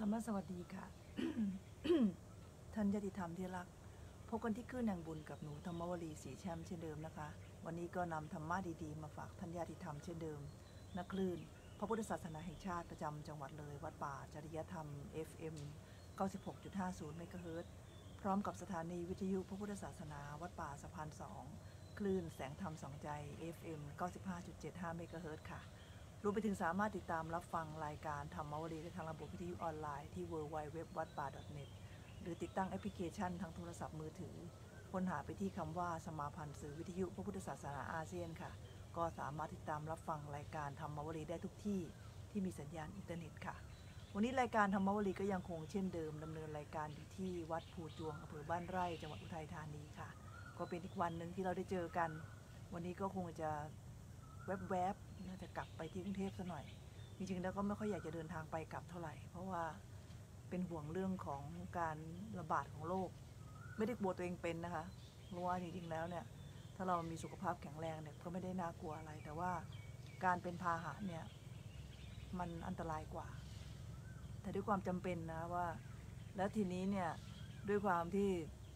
มาสวัสดีค่ะ ท่านญาติธรรมที่รักพบกันที่คลื่นแห่งบุญกับหนูธรรมวลีสีแชมป์เช่นเดิมนะคะวันนี้ก็นำธรรมะดีๆมาฝากท่านญาติธรรมเช่นเดิมณคลื่นพระพุทธศาสนาแห่งชาติประจำจังหวัดเลยวัดป่าจริยธรรม FM 96.50 เมกะเฮิรตซ์พร้อมกับสถานีวิทยุพระพุทธศาสนาวัดป่าสะพาน2คลื่นแสงธรรมสองใจ FM 95.75 เมกะเฮิรตซ์ค่ะรวมไปถึงสามารถติดตามรับฟังรายการธรรมวลีได้ทางระบบวิทยุออนไลน์ที่ www.wadpa.net หรือติดตั้งแอปพลิเคชันทางโทรศัพท์มือถือค้นหาไปที่คำว่าสมาพันธ์สื่อวิทยุพระพุทธศาสนาอาเซียนค่ะก็สามารถติดตามรับฟังรายการธรรมวลีได้ทุกที่ที่มีสัญญาณอินเทอร์เน็ตค่ะวันนี้รายการธรรมวลีก็ยังคงเช่นเดิมดำเนินรายการอยู่ที่วัดภูจวงอำเภอบ้านไร่จังหวัดอุทัยธานีค่ะก็เป็นอีกวันหนึ่งที่เราได้เจอกันวันนี้ก็คงจะแวบๆน่าจะกลับไปที่กรุงเทพซะหน่อยจริงๆแล้วก็ไม่ค่อยอยากจะเดินทางไปกลับเท่าไหร่เพราะว่าเป็นห่วงเรื่องของการระบาดของโรคไม่ได้กลัวตัวเองเป็นนะคะเพราะว่าจริงๆแล้วเนี่ยถ้าเรามีสุขภาพแข็งแรงเนี่ยก็ไม่ได้น่ากลัวอะไรแต่ว่าการเป็นพาหะเนี่ยมันอันตรายกว่าแต่ด้วยความจำเป็นนะว่าแล้วทีนี้เนี่ยด้วยความที่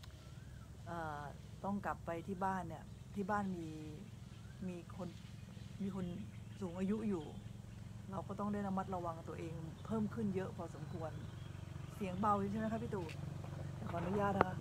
ต้องกลับไปที่บ้านเนี่ยที่บ้านมีคนสูงอายุอยู่เราก็ต้องได้ระมัดระวังตัวเองเพิ่มขึ้นเยอะพอสมควรเสียงเบาใช่ไหมคะพี่ตู่ขออนุญาตนะคะ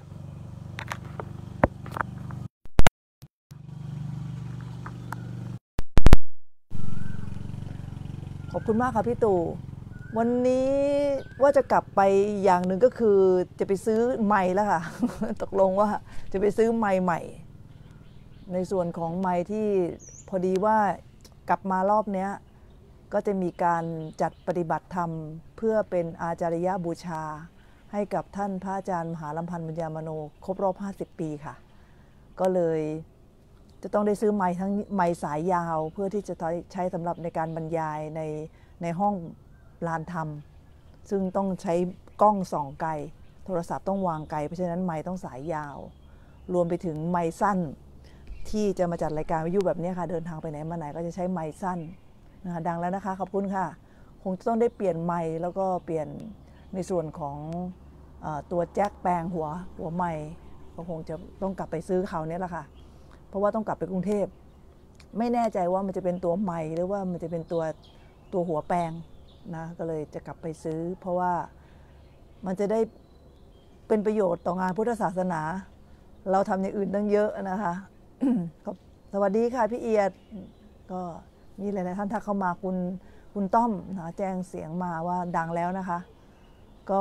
ขอบคุณมากค่ะพี่ตู่วันนี้ว่าจะกลับไปอย่างหนึ่งก็คือจะไปซื้อไมค์แล้วค่ะ ตกลงว่าจะไปซื้อไมค์ใหม่ในส่วนของไมค์ที่พอดีว่ากลับมารอบนี้ก็จะมีการจัดปฏิบัติธรรมเพื่อเป็นอาจาริยบูชาให้กับท่านพระอาจารย์มหาลำพันธ์บุญญามโนครบรอบ50 ปีค่ะก็เลยจะต้องได้ซื้อไมค์ทั้งไมค์สายยาวเพื่อที่จะใช้สำหรับในการบรรยายในห้องลานธรรมซึ่งต้องใช้กล้องส่องไกลโทรศัพท์ต้องวางไกลเพราะฉะนั้นไมค์ต้องสายยาวรวมไปถึงไมค์สั้นที่จะมาจัดรายการวิทยุแบบนี้ค่ะเดินทางไปไหนมาไหนก็จะใช้ไมค์สั้นนะคะดังแล้วนะคะขอบคุณค่ะคงจะต้องได้เปลี่ยนไมค์แล้วก็เปลี่ยนในส่วนของตัวแจ็คแปลงหัวไมค์ก็คงจะต้องกลับไปซื้อเขาเนี่ยแหละค่ะเพราะว่าต้องกลับไปกรุงเทพไม่แน่ใจว่ามันจะเป็นตัวไมค์หรือว่ามันจะเป็นตัวหัวแปลงนะก็เลยจะกลับไปซื้อเพราะว่ามันจะได้เป็นประโยชน์ต่องานพุทธศาสนาเราทำอย่างอื่นตั้งเยอะนะคะ สวัสดีค่ะพี่เอียดก็มีหลายๆท่านทักเข้ามาคุณต้อมนะแจ้งเสียงมาว่าดังแล้วนะคะก็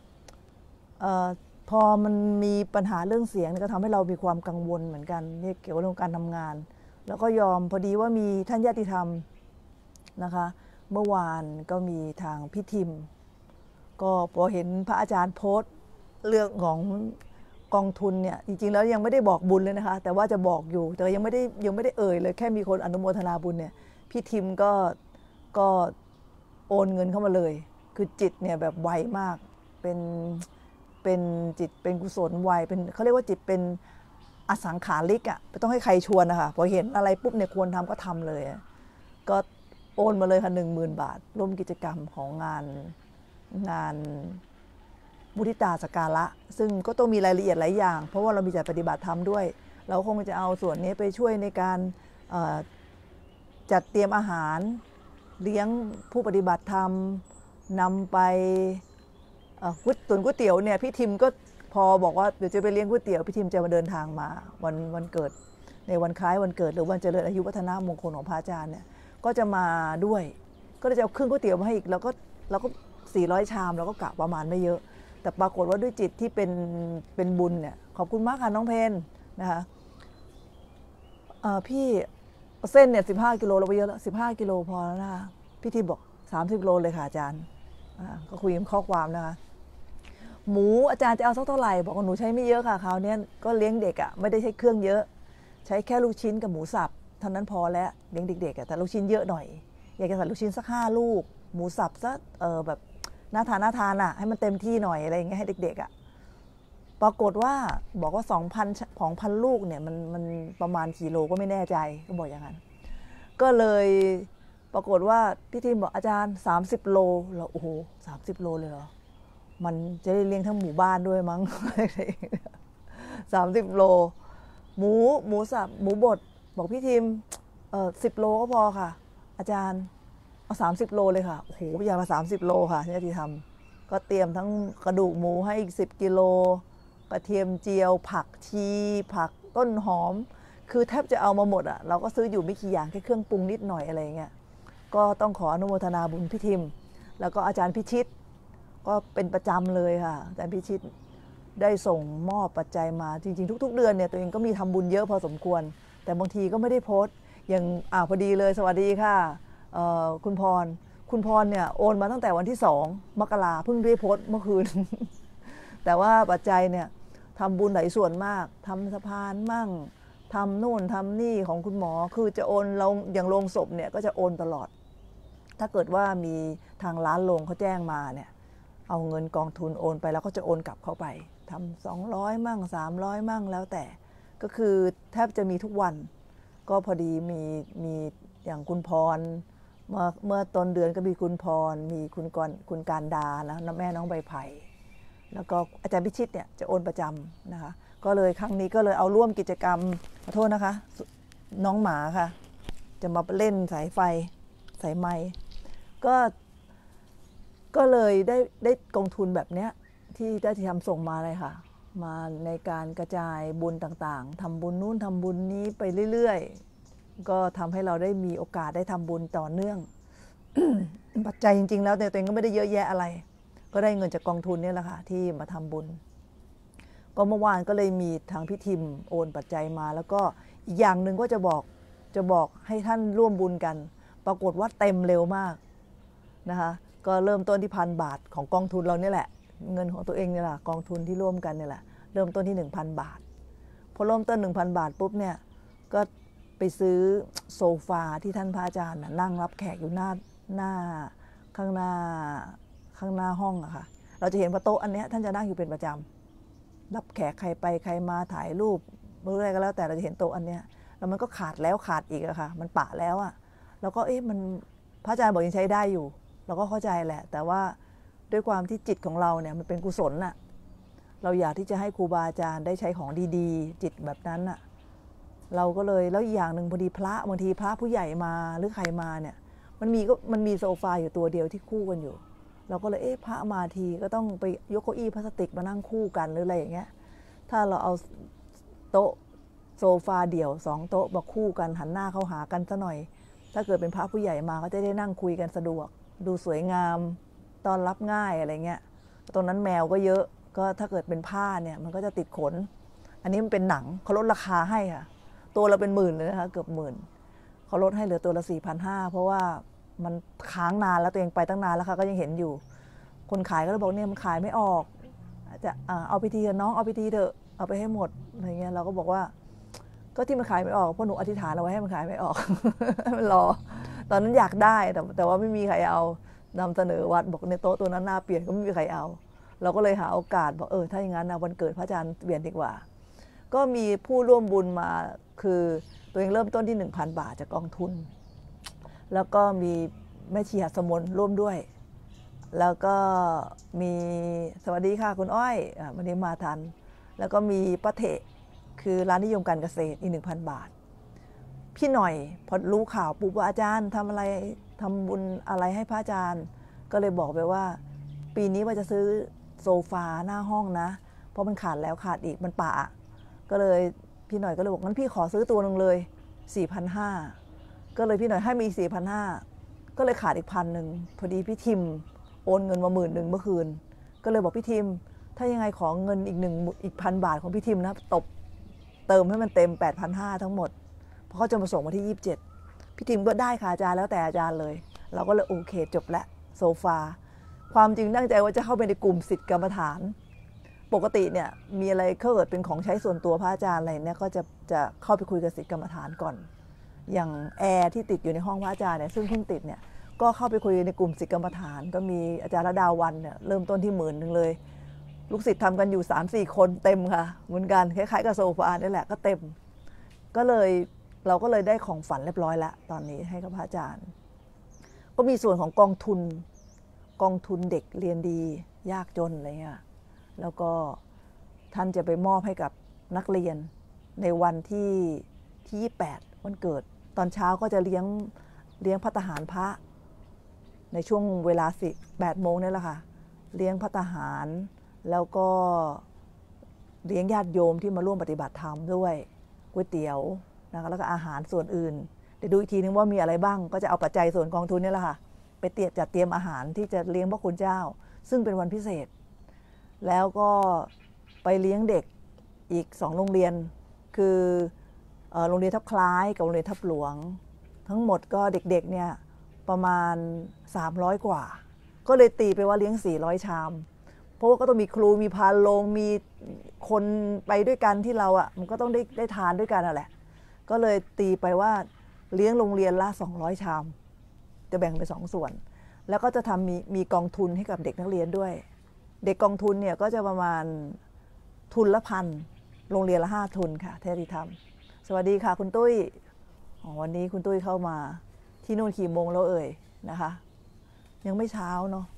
พอมันมีปัญหาเรื่องเสียงก็ทำให้เรามีความกังวลเหมือนกันเกี่ยวกับเรื่องการทำงานแล้วก็ยอมพอดีว่ามีท่านญาติธรรมนะคะเมื่อวานก็มีทางพี่ทิมก็พอเห็นพระอาจารย์โพสต์เรื่องของกองทุนเนี่ยจริงๆแล้วยังไม่ได้บอกบุญเลยนะคะแต่ว่าจะบอกอยู่แต่ยังไม่ได้เอ่ยเลยแค่มีคนอนุโมทนาบุญเนี่ยพี่ทิมก็โอนเงินเข้ามาเลยคือจิตเนี่ยแบบไวมากเป็นจิตเป็นกุศลไวเป็นเขาเรียกว่าจิตเป็นอสังขาริกอ่ะไม่ต้องให้ใครชวนนะคะพอเห็นอะไรปุ๊บเนี่ยควรทำก็ทำเลยก็โอนมาเลยค่ะ10,000 บาทร่วมกิจกรรมของงานมุทิตาสการะซึ่งก็ต้องมีรายละเอียดหลายอย่างเพราะว่าเรามีจัดปฏิบัติธรรมด้วยเราคงจะเอาส่วนนี้ไปช่วยในการจัดเตรียมอาหารเลี้ยงผู้ปฏิบัติธรรมนำไปก๋วยเตี๋ยวเนี่ยพี่ทิมก็พอบอกว่าเดี๋ยวจะไปเลี้ยงก๋วยเตี๋ยวพี่ทิมจะมาเดินทางมาวันเกิดในวันคล้ายวันเกิดหรือวันเจริญอายุวัฒนมงคลของพระอาจารย์เนี่ยก็จะมาด้วยก็จะเอาเครื่องก๋วยเตี๋ยวมาให้อีกแล้วก็400 ชามแล้วก็กะประมาณไม่เยอะแต่ปรากฏว่าด้วยจิตที่เป็นบุญเนี่ยขอบคุณมากค่ะน้องเพนนะคะพี่เส้นเนี่ย15 กิโลเราไปเยอะแล้ว15 กิโลพอแล้วนะคะพี่ทิมบอก30 โลเลยค่ะอาจารย์ก็คุยกันข้อความนะคะหมูอาจารย์จะเอาสักเท่าไหร่บอกว่าหนูใช้ไม่เยอะค่ะคราวนี้ก็เลี้ยงเด็กอ่ะไม่ได้ใช้เครื่องเยอะใช้แค่ลูกชิ้นกับหมูสับเท่านั้นพอแล้วเลี้ยงเด็กๆแต่ลูกชิ้นเยอะหน่อยอยากจะใส่ลูกชิ้นสัก5 ลูกหมูสับสักแบบน่าทานอ่ะให้มันเต็มที่หน่อยอะไรอย่างเงี้ยให้เด็กๆอ่ะปรากฏว่าบอกว่า2,000 ลูกเนี่ยมันประมาณกี่โลก็ไม่แน่ใจก็บอกอย่างนั้นก็เลยปรากฏว่าพี่ทีมบอกอาจารย์30 โลเราโอ้โห30 โลเลยเหรอมันจะได้เลี้ยงทั้งหมู่บ้านด้วยมั้ง30 โลหมูสับหมูบดบอกพี่ทีม10 โลก็พอค่ะอาจารย์เอา30 โลเลยค่ะโอ้โหอย่างละ30 โลค่ะที่จะทำก็เตรียมทั้งกระดูกหมูให้อีก10 กิโลกระเทียมเจียวผักชีผักต้นหอมคือแทบจะเอามาหมดอ่ะเราก็ซื้ออยู่ไม่กี่อย่างแค่เครื่องปรุงนิดหน่อยอะไรเงี้ยก็ต้องขออนุโมทนาบุญพี่ทิมแล้วก็อาจารย์พิชิตก็เป็นประจำเลยค่ะอาจารย์พิชิตได้ส่งมอบปัจจัยมาจริงๆทุกๆเดือนเนี่ยตัวเองก็มีทำบุญเยอะพอสมควรแต่บางทีก็ไม่ได้โพสต์อย่างพอดีเลยสวัสดีค่ะคุณพรเนี่ยโอนมาตั้งแต่วันที่2 มกราเพิ่งได้โพสต์เมื่อคืน แต่ว่าปัจจัยเนี่ยทำบุญหลายส่วนมากทำสะพานมั่งทำนู่นทำนี่ของคุณหมอคือจะโอนเราอย่างโรงศพเนี่ยก็จะโอนตลอดถ้าเกิดว่ามีทางร้านโรงเขาแจ้งมาเนี่ยเอาเงินกองทุนโอนไปแล้วก็จะโอนกลับเข้าไปทำ200มั่ง300มั่งแล้วแต่ก็คือแทบจะมีทุกวันก็พอดีมีอย่างคุณพรเมื่อต้นเดือนก็มีคุณพรมีคุณการดาแล้วแม่น้องใบไผ่แล้วก็อาจารย์พิชิตเนี่ยจะโอนประจำนะคะก็เลยครั้งนี้ก็เลยเอาร่วมกิจกรรมขอโทษนะคะน้องหมาค่ะจะมาเล่นสายไฟสายไม้ก็เลยได้กองทุนแบบเนี้ยที่ได้ทำส่งมาเลยค่ะมาในการกระจายบุญต่างๆทำบุญนู้นทำบุญนี้ไปเรื่อยๆก็ทำให้เราได้มีโอกาสได้ทำบุญต่อเนื่อง ปัจจัยจริงๆแล้วตัวเองก็ไม่ได้เยอะแยะอะไรก็ได้เงินจากกองทุนนี่แหละค่ะที่มาทำบุญก็เมื่อวานก็เลยมีทางพี่ทิมโอนปัจจัยมาแล้วก็อีกอย่างหนึ่งก็จะบอกให้ท่านร่วมบุญกันปรากฏว่าเต็มเร็วมากนะคะก็เริ่มต้นที่1,000 บาทของกองทุนเราเนี่ยแหละเงินของตัวเองเนี่ยแหละกองทุนที่ร่วมกันเนี่ยแหละเริ่มต้นที่ 1,000 บาทพอเริ่มต้น 1,000 บาทปุ๊บเนี่ยก็ไปซื้อโซฟาที่ท่านพระอาจารย์นั่งรับแขกอยู่ข้างหน้าห้องอะค่ะเราจะเห็นว่าโต๊ะอันนี้ท่านจะนั่งอยู่เป็นประจำรับแขกใครไปใครมาถ่ายรูปเมื่อไรก็แล้วแต่เราจะเห็นโต๊ะอันนี้แล้วมันก็ขาดแล้วขาดอีกอะค่ะมันปะแล้วอะแล้วก็มันพระอาจารย์บอกยังใช้ได้อยู่เราก็เข้าใจแหละแต่ว่าด้วยความที่จิตของเราเนี่ยมันเป็นกุศลน่ะเราอยากที่จะให้ครูบาอาจารย์ได้ใช้ของดีๆจิตแบบนั้นน่ะเราก็เลยแล้วอีกอย่างหนึ่งพอดีบางทีพระผู้ใหญ่มาหรือใครมาเนี่ยมันมีโซฟาอยู่ตัวเดียวที่คู่กันอยู่เราก็เลยพระมาทีก็ต้องไปยกเก้าอี้พลาสติกมานั่งคู่กันหรืออะไรอย่างเงี้ยถ้าเราเอาโต๊ะโซฟาเดี่ยว2 โต๊ะมาคู่กันหันหน้าเข้าหากันซะหน่อยถ้าเกิดเป็นพระผู้ใหญ่มาก็จะได้นั่งคุยกันสะดวกดูสวยงามต้อนรับง่ายอะไรเงี้ยตรงนั้นแมวก็เยอะก็ถ้าเกิดเป็นผ้าเนี่ยมันก็จะติดขนอันนี้มันเป็นหนังเขาลดราคาให้ค่ะตัวเราเป็น10,000เลยนะคะเกือบ10,000เขาลดให้เหลือตัวละ 4,500 เพราะว่ามันค้างนานแล้วตัวเองไปตั้งนานแล้วค่ะก็ยังเห็นอยู่คนขายก็เลยบอกเนี่ยมันขายไม่ออกจะเอาไปทีเถอะน้องเอาไปทีเถอะเอาไปให้หมดอะไรเงี้ยเราก็บอกว่าก็ที่มันขายไม่ออกเพราะหนูอธิษฐานเอาไว้ให้มันขายไม่ออก มันรอตอนนั้นอยากได้แต่ว่าไม่มีใครเอานำเสนอวัดบอกในโต๊ะตัวนั้นน่าเปลี่ยนก็ไม่มีใครเอาเราก็เลยหาโอกาสบอกถ้าอย่างนั้นวันเกิดพระอาจารย์เปลี่ยนดีกว่าก็มีผู้ร่วมบุญมาคือตัวเองเริ่มต้นที่ 1,000 บาทจากกองทุนแล้วก็มีแม่ชีหัสมนร่วมด้วยแล้วก็มีสวัสดีค่ะคุณอ้อยวันนี้มาทันแล้วก็มีป้าเถะคือร้านนิยมการเกษตรอีก 1,000 บาทพี่หน่อยพอรู้ข่าวปุ๊บว่าอาจารย์ทำบุญอะไรให้พระอาจารย์ก็เลยบอกไปว่าปีนี้ว่าจะซื้อโซฟาหน้าห้องนะเพราะมันขาดแล้วขาดอีกมันปะก็เลยพี่หน่อยก็เลยบอกงั้นพี่ขอซื้อตัวนึงเลย 4,500 ก็เลยพี่หน่อยให้มี 4,500 ก็เลยขาดอีก1,000พอดีพี่ทิมโอนเงินมา10,000เมื่อคืนก็เลยบอกพี่ทิมถ้ายังไงขอเงินอีก1,000 บาทของพี่ทิมนะเติมให้มันเต็ม 8,500 ทั้งหมดเพราะเขาจะมาส่งมาที่27พี่ทิมก็ได้ค่ะอาจารย์แล้วแต่อาจารย์เลยเราก็เลยโอเคจบแล้วโซฟาความจริงตั้งใจว่าจะเข้าไปในกลุ่มศิษย์กรรมฐานปกติเนี่ยมีอะไรเกิดเป็นของใช้ส่วนตัวพระอาจารย์อะไรเนี่ยก็จะเข้าไปคุยกับศิษย์กรรมฐานก่อนอย่างแอร์ที่ติดอยู่ในห้องพระอาจารย์เนี่ยซึ่งเพิ่งติดเนี่ยก็เข้าไปคุยในกลุ่มศิษย์กรรมฐานก็มีอาจารย์ระดาวันเนี่ยเริ่มต้นที่10,000เลยลูกศิษย์ทำกันอยู่ 3-4 คนเต็มค่ะเหมือนกันคล้ายๆกับโซฟานี่แหละก็เต็มก็เลยเราก็เลยได้ของฝันเรียบร้อยแล้วตอนนี้ให้กับพระอาจารย์ก็มีส่วนของกองทุนเด็กเรียนดียากจนอะไรเงี้ยแล้วก็ท่านจะไปมอบให้กับนักเรียนในวันที่28วันเกิดตอนเช้าก็จะเลี้ยงภัตตาหารพระในช่วงเวลา8 โมงนี่แหละค่ะเลี้ยงภัตตาหารแล้วก็เลี้ยงญาติโยมที่มาร่วมปฏิบัติธรรมด้วยก๋วยเตี๋ยวนะคะแล้วก็อาหารส่วนอื่นเดี๋ยวดูอีกทีนึงว่ามีอะไรบ้างก็จะเอาปัจจัยส่วนกองทุนนี่แหละค่ะไปจัดเตรียมอาหารที่จะเลี้ยงพระคุณเจ้าซึ่งเป็นวันพิเศษแล้วก็ไปเลี้ยงเด็กอีก2 โรงเรียนคือโรงเรียนทับคล้ายกับโรงเรียนทับหลวงทั้งหมดก็เด็กๆเนี่ยประมาณ300 กว่าก็เลยตีไปว่าเลี้ยง400 ชามเพราะว่าก็ต้องมีครูมีพานโรงมีคนไปด้วยกันที่เราอ่ะมันก็ต้องได้ทานด้วยกันนั่นแหละก็เลยตีไปว่าเลี้ยงโรงเรียนละ200 ชามจะแบ่งเป็น2 ส่วนแล้วก็จะทำมีกองทุนให้กับเด็กนักเรียนด้วยเด็กกองทุนเนี่ยก็จะประมาณทุนละ1,000โรงเรียนละ5 ทุนค่ะเทติธรรมสวัสดีค่ะคุณตุ้ยวันนี้คุณตุ้ยเข้ามาที่นู่นกี่โมงแล้วเอ่ยนะคะยังไม่เช้าเนาะ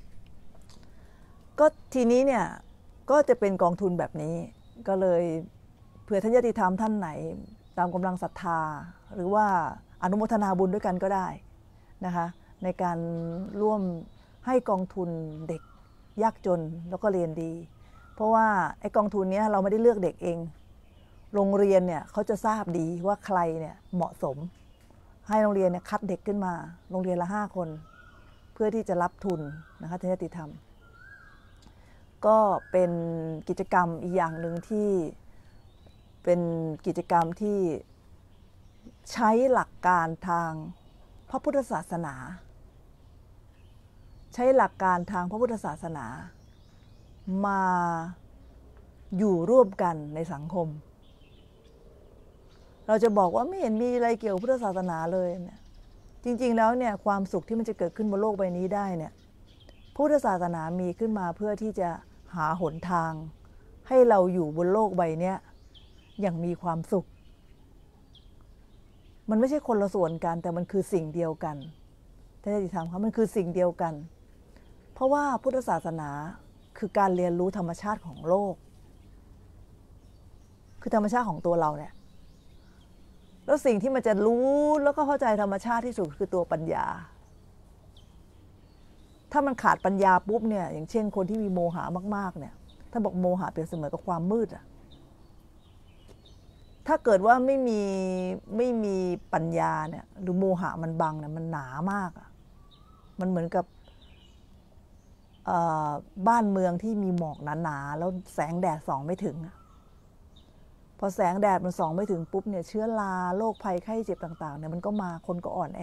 ก็ทีนี้เนี่ยก็จะเป็นกองทุนแบบนี้ก็เลยเผื่อท่านญาติธรรมท่านไหนตามกำลังศรัทธาหรือว่าอนุโมทนาบุญด้วยกันก็ได้นะคะในการร่วมให้กองทุนเด็กยากจนแล้วก็เรียนดีเพราะว่าไอ้กองทุนนี้เราไม่ได้เลือกเด็กเองโรงเรียนเนี่ยเขาจะทราบดีว่าใครเนี่ยเหมาะสมให้โรงเรียนเนี่ยคัดเด็กขึ้นมาโรงเรียนละ5 คนเพื่อที่จะรับทุนนะคะท่านญาติธรรมก็เป็นกิจกรรมอีกอย่างหนึ่งที่เป็นกิจกรรมที่ใช้หลักการทางพระพุทธศาสนาใช้หลักการทางพระพุทธศาสนามาอยู่ร่วมกันในสังคมเราจะบอกว่าไม่เห็นมีอะไรเกี่ยวกับพุทธศาสนาเลยเนี่ยจริงๆแล้วเนี่ยความสุขที่มันจะเกิดขึ้นบนโลกใบนี้ได้เนี่ยพุทธศาสนามีขึ้นมาเพื่อที่จะหาหนทางให้เราอยู่บนโลกใบนี้อย่างมีความสุขมันไม่ใช่คนละส่วนกันแต่มันคือสิ่งเดียวกันท่านญาติธรรมคะมันคือสิ่งเดียวกันเพราะว่าพุทธศาสนาคือการเรียนรู้ธรรมชาติของโลกคือธรรมชาติของตัวเราเนี่ยแล้วสิ่งที่มันจะรู้แล้วก็เข้าใจธรรมชาติที่สุดคือตัวปัญญาถ้ามันขาดปัญญาปุ๊บเนี่ยอย่างเช่นคนที่มีโมหะมากๆเนี่ยถ้าบอกโมหะเปรียบเสมือนกับความมืดอะถ้าเกิดว่าไม่มีปัญญาเนี่ยหรือโมหะมันบังเนี่ยมันหนามากอะมันเหมือนกับบ้านเมืองที่มีหมอกหนาๆแล้วแสงแดดส่องไม่ถึงพอแสงแดดมันส่องไม่ถึงปุ๊บเนี่ยเชื้อราโรคภัยไข้เจ็บต่างๆเนี่ยมันก็มาคนก็อ่อนแอ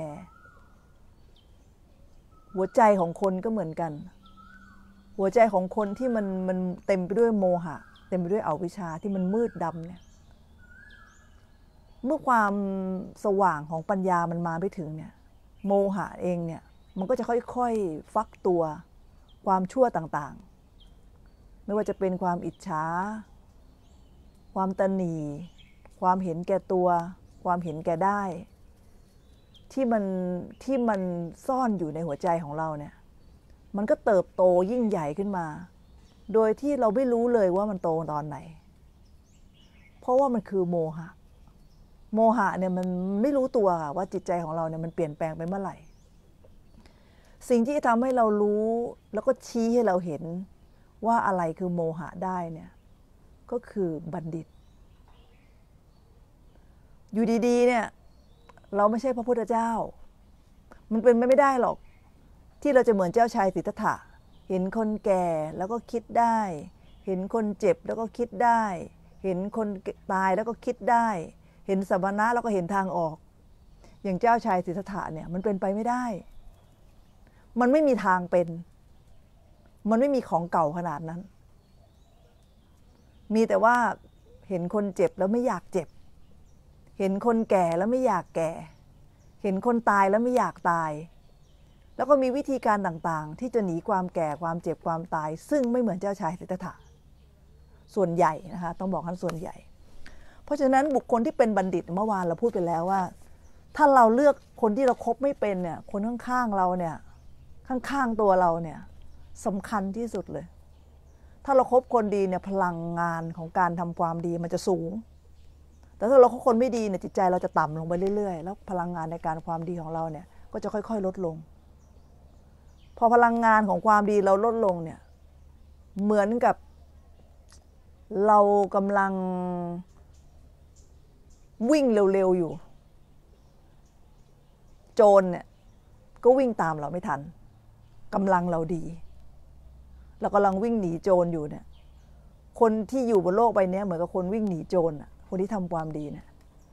หัวใจของคนก็เหมือนกันหัวใจของคนที่มันเต็มไปด้วยโมหะเต็มไปด้วยอวิชชาที่มันมืดดำเนี่ยเมื่อความสว่างของปัญญามันมาไม่ถึงเนี่ยโมหะเองเนี่ยมันก็จะค่อยๆฟักตัวความชั่วต่างๆไม่ว่าจะเป็นความอิจฉาความตนีความเห็นแก่ตัวความเห็นแก่ได้ที่มันซ่อนอยู่ในหัวใจของเราเนี่ยมันก็เติบโตยิ่งใหญ่ขึ้นมาโดยที่เราไม่รู้เลยว่ามันโตตอนไหนเพราะว่ามันคือโมหะเนี่ยมันไม่รู้ตัวว่าจิตใจของเราเนี่ยมันเปลี่ยนแปลงไปเมื่อไหร่สิ่งที่ทำให้เรารู้แล้วก็ชี้ให้เราเห็นว่าอะไรคือโมหะได้เนี่ยก็คือบัณฑิตอยู่ดีๆเนี่ยเราไม่ใช่พระพุทธเจ้ามันเป็นไม่ได้หรอกที่เราจะเหมือนเจ้าชายสิทธัตถะเห็นคนแก่แล้วก็คิดได้เห็นคนเจ็บแล้วก็คิดได้เห็นคนตายแล้วก็คิดได้เห็นสัมมณะแล้วก็เห็นทางออกอย่างเจ้าชายสิทธัตถะเนี่ยมันเป็นไปไม่ได้มันไม่มีทางเป็นมันไม่มีของเก่าขนาดนั้นมีแต่ว่าเห็นคนเจ็บแล้วไม่อยากเจ็บเห็นคนแก่แล้วไม่อยากแก่เห็นคนตายแล้วไม่อยากตายแล้วก็มีวิธีการต่างๆที่จะหนีความแก่ความเจ็บความตายซึ่งไม่เหมือนเจ้าชายสิทธัตถะส่วนใหญ่นะคะต้องบอกกันส่วนใหญ่เพราะฉะนั้นบุคคลที่เป็นบัณฑิตเมื่อวานเราพูดไปแล้วว่าถ้าเราเลือกคนที่เราคบไม่เป็นเนี่ยคนข้างๆเราเนี่ยข้างๆตัวเราเนี่ยสำคัญที่สุดเลยถ้าเราคบคนดีเนี่ยพลังงานของการทำความดีมันจะสูงแต่ถ้าเราคบคนไม่ดีเนี่ยจิตใจเราจะต่ำลงไปเรื่อยๆแล้วพลังงานในการความดีของเราเนี่ยก็จะค่อยๆลดลงพอพลังงานของความดีเราลดลงเนี่ยเหมือนกับเรากำลังวิ่งเร็วๆอยู่โจรเนี่ยก็วิ่งตามเราไม่ทันกำลังเราดีเรากำลังวิ่งหนีโจรอยู่เนี่ยคนที่อยู่บนโลกใบนี้เหมือนกับคนวิ่งหนีโจรคนที่ทำความดีเนี่ย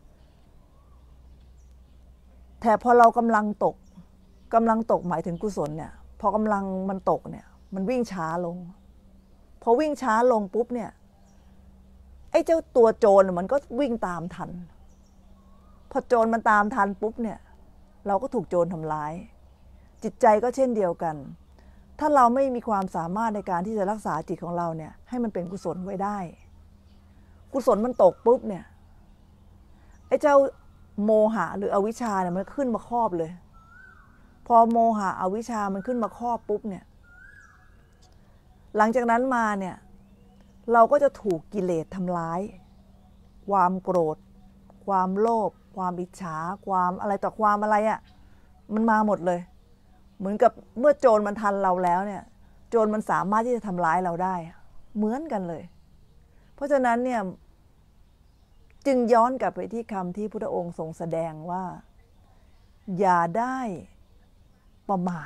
แต่พอเรากำลังตกหมายถึงกุศลเนี่ยพอกำลังมันตกเนี่ยมันวิ่งช้าลงพอวิ่งช้าลงปุ๊บเนี่ยไอ้เจ้าตัวโจรมันก็วิ่งตามทันพอโจรมันตามทันปุ๊บเนี่ยเราก็ถูกโจรทำร้ายจิตใจก็เช่นเดียวกันถ้าเราไม่มีความสามารถในการที่จะรักษาจิตของเราเนี่ยให้มันเป็นกุศลไว้ได้กุศลมันตกปุ๊บเนี่ยไอ้เจ้าโมหะหรืออวิชชาเนี่ยมันขึ้นมาครอบเลยพอโมหะอวิชชามันขึ้นมาครอบปุ๊บเนี่ยหลังจากนั้นมาเนี่ยเราก็จะถูกกิเลสทำร้ายความโกรธความโลภความอิจฉาความอะไรต่อความอะไรมันมาหมดเลยเหมือนกับเมื่อโจรมันทันเราแล้วเนี่ยโจรมันสามารถที่จะทำร้ายเราได้เหมือนกันเลยเพราะฉะนั้นเนี่ยจึงย้อนกลับไปที่คำที่พุทธองค์ทรงแสดงว่าอย่าได้ประมาท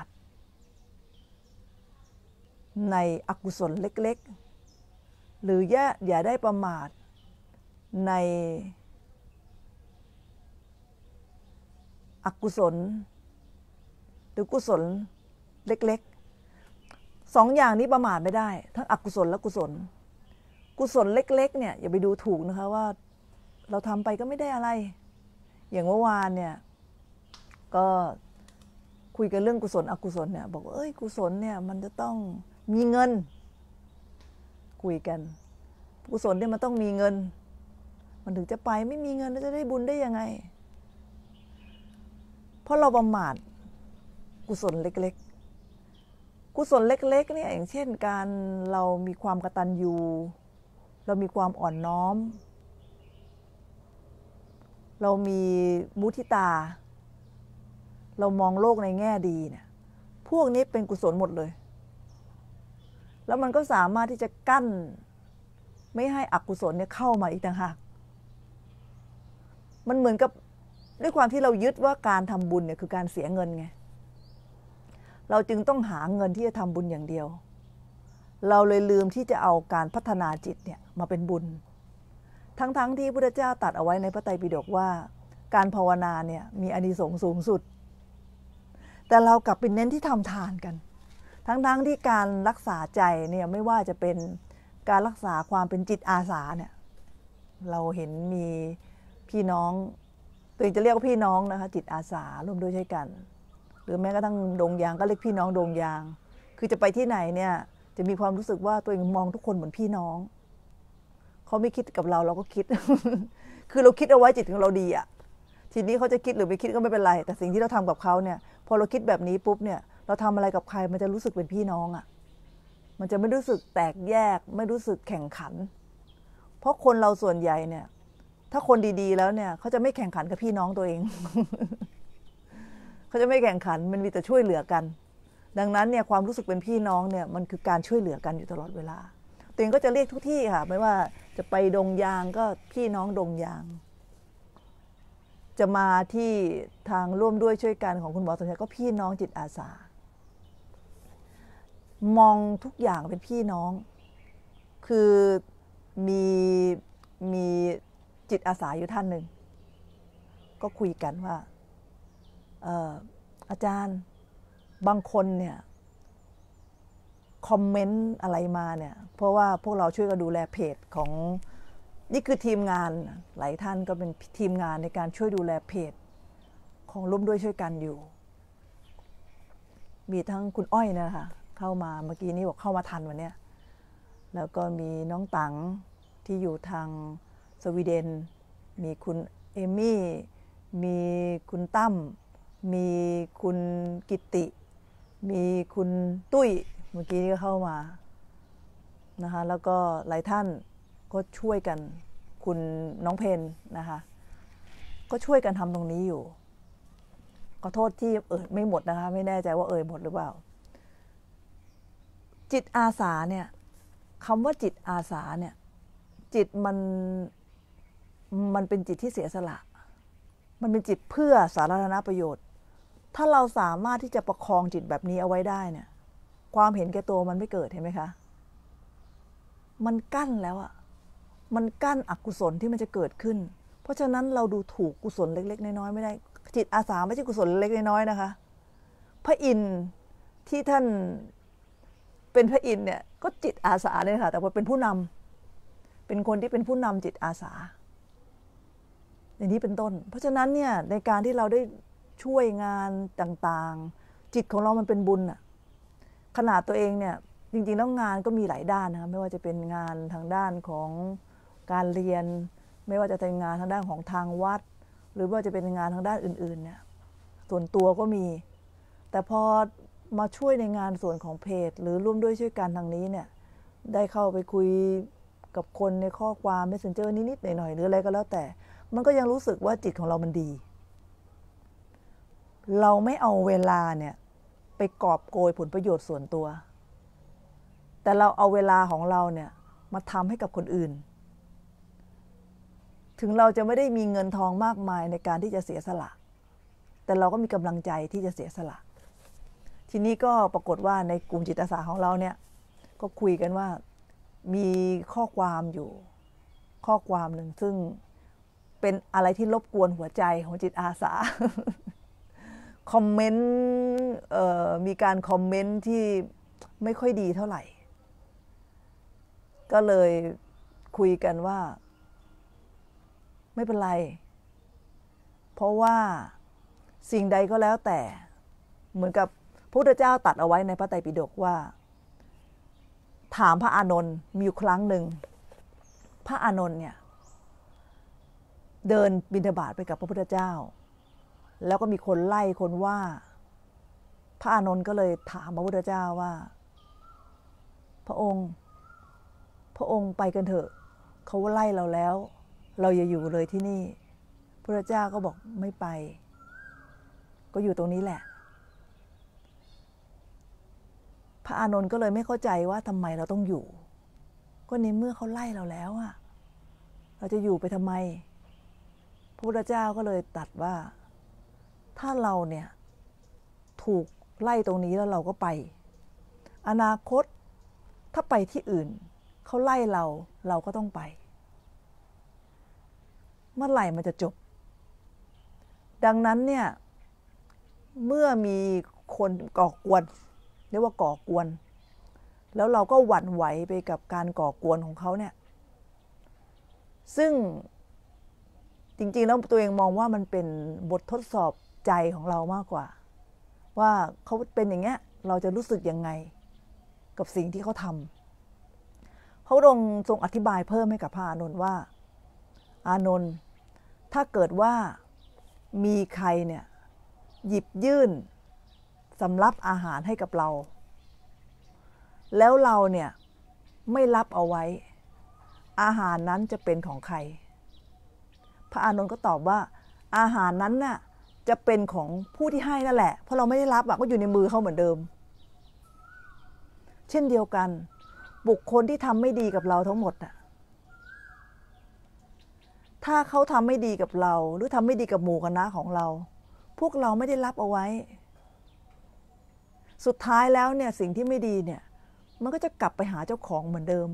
ในอกุศลเล็กๆหรืออย่าได้ประมาทในอกุศลหรือกุศลเล็กๆสองอย่างนี้ประมาทไม่ได้ทั้งอกุศลและกุศลกุศลเล็กๆเนี่ยอย่าไปดูถูกนะคะว่าเราทำไปก็ไม่ได้อะไรอย่างเมื่อวานเนี่ยก็คุยกันเรื่องกุศลอกุศลเนี่ยบอกว่ากุศลเนี่ยมันจะต้องมีเงินคุยกันกุศลเนี่ยมันต้องมีเงินมันถึงจะไปไม่มีเงินแล้วจะได้บุญได้ยังไงเพราะเราประมาทกุศลเล็กๆกุศลเล็กๆเนี่ยอย่างเช่นการเรามีความกตัญญูเรามีความอ่อนน้อมเรามีมุทิตาเรามองโลกในแง่ดีเนี่ยพวกนี้เป็นกุศลหมดเลยแล้วมันก็สามารถที่จะกั้นไม่ให้อกุศลเนี่ยเข้ามาอีกต่างหากมันเหมือนกับด้วยความที่เรายึดว่าการทำบุญเนี่ยคือการเสียเงินไงเราจึงต้องหาเงินที่จะทำบุญอย่างเดียวเราเลยลืมที่จะเอาการพัฒนาจิตเนี่ยมาเป็นบุญทั้งที่พระพุทธเจ้าตรัสเอาไว้ในพระไตรปิฎกว่าการภาวนาเนี่ยมีอานิสงส์สูงสุดแต่เรากลับไปเน้นที่ทำทานกันทั้งที่การรักษาใจเนี่ยไม่ว่าจะเป็นการรักษาความเป็นจิตอาสาเนี่ยเราเห็นมีพี่น้องตัวเองจะเรียกว่าพี่น้องนะคะจิตอาสาร่วมด้วยช่วยกันหรือแม้กระทั่งดงยางก็เรียกพี่น้องดงยางคือจะไปที่ไหนเนี่ยจะมีความรู้สึกว่าตัวเองมองทุกคนเหมือนพี่น้องเขาไม่คิดกับเราเราก็คิด คือเราคิดเอาไว้จิตของเราดีทีนี้เขาจะคิดหรือไม่คิดก็ไม่เป็นไรแต่สิ่งที่เราทำกับเขาเนี่ยพอเราคิดแบบนี้ปุ๊บเนี่ยเราทำอะไรกับใครมันจะรู้สึกเป็นพี่น้องมันจะไม่รู้สึกแตกแยกไม่รู้สึกแข่งขันเพราะคนเราส่วนใหญ่เนี่ยถ้าคนดีๆแล้วเนี่ยเขาจะไม่แข่งขันกับพี่น้องตัวเอง เขาจะไม่แข่งขันมันมีแต่ช่วยเหลือกันดังนั้นเนี่ยความรู้สึกเป็นพี่น้องเนี่ยมันคือการช่วยเหลือกันอยู่ตลอดเวลาตัวเองก็จะเรียกทุกที่ค่ะไม่ว่าจะไปดงยางก็พี่น้องดงยางจะมาที่ทางร่วมด้วยช่วยกันของคุณหมอสมชายก็พี่น้องจิตอาสามองทุกอย่างเป็นพี่น้องคือมีจิตอาสาอยู่ท่านหนึ่งก็คุยกันว่าอาจารย์บางคนเนี่ยคอมเมนต์อะไรมาเนี่ยเพราะว่าพวกเราช่วยกันดูแลเพจของนี่คือทีมงานหลายท่านก็เป็นทีมงานในการช่วยดูแลเพจของร่วมด้วยช่วยกันอยู่มีทั้งคุณอ้อยนะคะเข้ามาเมื่อกี้นี้บอกเข้ามาทันวันนี้แล้วก็มีน้องตังที่อยู่ทางสวีเดนมีคุณเอมี่มีคุณตั้มมีคุณกิตติมีคุณตุ้ยเมื่อกี้ก็เข้ามานะคะแล้วก็หลายท่านก็ช่วยกันคุณน้องเพนนะคะก็ช่วยกันทำตรงนี้อยู่ขอโทษที่ไม่หมดนะคะไม่แน่ใจว่าหมดหรือเปล่าจิตอาสาเนี่ยคำว่าจิตอาสาเนี่ยจิตมันเป็นจิตที่เสียสละมันเป็นจิตเพื่อสาธารณประโยชน์ถ้าเราสามารถที่จะประคองจิตแบบนี้เอาไว้ได้เนี่ยความเห็นแก่ตัวมันไม่เกิดเห็นไหมคะมันกั้นแล้วอะมันกั้นอกุศลที่มันจะเกิดขึ้นเพราะฉะนั้นเราดูถูกกุศลเล็กๆน้อยๆไม่ได้จิตอาสาไม่ใช่กุศลเล็กๆน้อยๆนะคะพระอินทร์ที่ท่านเป็นพระอินทร์เนี่ยก็จิตอาสาเลยค่ะแต่ว่าเป็นผู้นำเป็นคนที่เป็นผู้นำจิตอาสาอย่างนี้เป็นต้นเพราะฉะนั้นเนี่ยในการที่เราได้ช่วยงานต่างๆจิตของเรามันเป็นบุญอะขนาดตัวเองเนี่ยจริงๆแล้วงานก็มีหลายด้านนะคะไม่ว่าจะเป็นงานทางด้านของการเรียนไม่ว่าจะเป็นงานทางด้านของทางวัดหรือว่าจะเป็นงานทางด้านอื่นๆเนี่ยส่วนตัวก็มีแต่พอมาช่วยในงานส่วนของเพจหรือร่วมด้วยช่วยกันทางนี้เนี่ยได้เข้าไปคุยกับคนในข้อความ Messenger นิดๆหน่อยๆหรืออะไรก็แล้วแต่มันก็ยังรู้สึกว่าจิตของเรามันดีเราไม่เอาเวลาเนี่ยไปกอบโกยผลประโยชน์ส่วนตัวแต่เราเอาเวลาของเราเนี่ยมาทำให้กับคนอื่นถึงเราจะไม่ได้มีเงินทองมากมายในการที่จะเสียสละแต่เราก็มีกำลังใจที่จะเสียสละทีนี้ก็ปรากฏว่าในกลุ่มจิตอาสาของเราเนี่ยก็คุยกันว่ามีข้อความอยู่ข้อความหนึ่งซึ่งเป็นอะไรที่รบกวนหัวใจของจิตอาสา คอมเมนต์มีการคอมเมนต์ที่ไม่ค่อยดีเท่าไหร่ก็เลยคุยกันว่าไม่เป็นไรเพราะว่าสิ่งใดก็แล้วแต่เหมือนกับพระพุทธเจ้าตรัสเอาไว้ในพระไตรปิฎกว่าถามพระอานนท์มีอยู่ครั้งหนึ่งพระอานนท์เนี่ยเดินบิณฑบาตไปกับพระพุทธเจ้าแล้วก็มีคนไล่คนว่าพระอานนท์ก็เลยถามพระพุทธเจ้าว่าพระองค์ไปกันเถอะเขาไล่เราแล้วเราอย่าอยู่เลยที่นี่พระพุทธเจ้าก็บอกไม่ไปก็อยู่ตรงนี้แหละพระอานนท์ก็เลยไม่เข้าใจว่าทำไมเราต้องอยู่ก็ในเมื่อเขาไล่เราแล้วอะเราจะอยู่ไปทำไมพระพุทธเจ้าก็เลยตรัสว่าถ้าเราเนี่ยถูกไล่ตรงนี้แล้วเราก็ไปอนาคตถ้าไปที่อื่นเขาไล่เราก็ต้องไปเมื่อไหร่มันจะจบดังนั้นเนี่ยเมื่อมีคนก่อกวนเรียกว่าก่อกวนแล้วเราก็หวั่นไหวไปกับการก่อกวนของเขาเนี่ยซึ่งจริงๆแล้วตัวเองมองว่ามันเป็นบททดสอบใจของเรามากกว่าว่าเขาเป็นอย่างเงี้ยเราจะรู้สึกยังไงกับสิ่งที่เขาทำพระองค์ทรงอธิบายเพิ่มให้กับพระอานนท์ว่าอานนท์ถ้าเกิดว่ามีใครเนี่ยหยิบยื่นสำรับอาหารให้กับเราแล้วเราเนี่ยไม่รับเอาไว้อาหารนั้นจะเป็นของใครพระอานนท์ก็ตอบว่าอาหารนั้นน่ะจะเป็นของผู้ที่ให้นั่นแหละเพราะเราไม่ได้รับก็อยู่ในมือเขาเหมือนเดิมเช่นเดียวกันบุคคลที่ทำไม่ดีกับเราทั้งหมดน่ะถ้าเขาทำไม่ดีกับเราหรือทำไม่ดีกับหมู่คณะของเราพวกเราไม่ได้รับเอาไว้สุดท้ายแล้วเนี่ยสิ่งที่ไม่ดีเนี่ยมันก็จะกลับไปหาเจ้าของเหมือนเดิม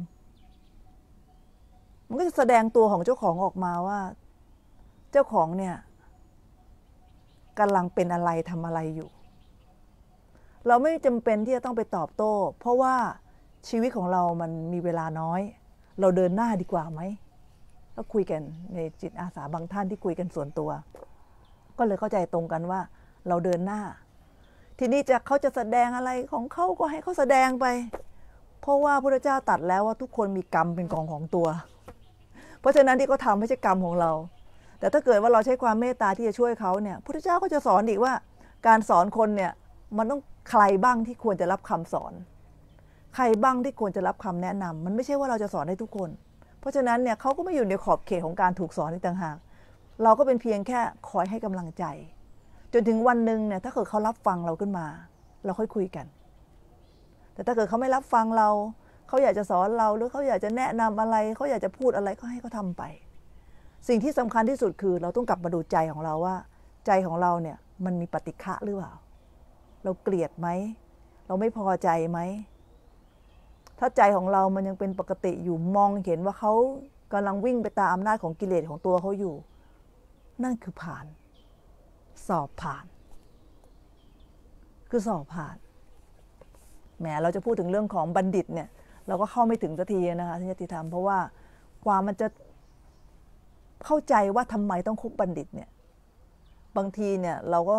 มันก็จะแสดงตัวของเจ้าของออกมาว่าเจ้าของเนี่ยกำลังเป็นอะไรทำอะไรอยู่เราไม่จำเป็นที่จะต้องไปตอบโต้เพราะว่าชีวิตของเรามันมีเวลาน้อยเราเดินหน้าดีกว่าไหมก็คุยกันในจิตอาสาบางท่านที่คุยกันส่วนตัวก็เลยเข้าใจตรงกันว่าเราเดินหน้าทีนี้เขาจะแสดงอะไรของเขาก็ให้เขาแสดงไปเพราะว่าพระพุทธเจ้าตรัสแล้วว่าทุกคนมีกรรมเป็นของตัวเพราะฉะนั้นที่เขาทำไม่ใช่กรรมของเราแต่ถ้าเกิดว่าเราใช้ความเมตตาที่จะช่วยเขาเนี่ยพระพุทธเจ้าก็จะสอนอีกว่าการสอนคนเนี่ยมันต้องใครบ้างที่ควรจะรับคำสอนใครบ้างที่ควรจะรับคำแนะนำมันไม่ใช่ว่าเราจะสอนได้ทุกคนเพราะฉะนั้นเนี่ยเขาก็ไม่อยู่ในขอบเขตของการถูกสอนอีกต่างหากเราก็เป็นเพียงแค่คอยให้กำลังใจจนถึงวันหนึ่งเนี่ยถ้าเกิดเขารับฟังเราขึ้นมาเราค่อยคุยกันแต่ถ้าเกิดเขาไม่รับฟังเราเขาอยากจะสอนเราหรือเขาอยากจะแนะนำอะไรเขาอยากจะพูดอะไรก็ให้เขาทำไปสิ่งที่สำคัญที่สุดคือเราต้องกลับมาดูใจของเราว่าใจของเราเนี่ยมันมีปฏิฆะหรือเปล่าเราเกลียดไหมเราไม่พอใจไหมถ้าใจของเรามันยังเป็นปกติอยู่มองเห็นว่าเขากำลังวิ่งไปตามอำนาจของกิเลสของตัวเขาอยู่นั่นคือผ่านสอบผ่านคือสอบผ่านแหมเราจะพูดถึงเรื่องของบัณฑิตเนี่ยเราก็เข้าไม่ถึงสักทีนะคะที่ญาติธรรมเพราะว่ากว่ามันจะเข้าใจว่าทำไมต้องคบบัณฑิตเนี่ยบางทีเนี่ยเราก็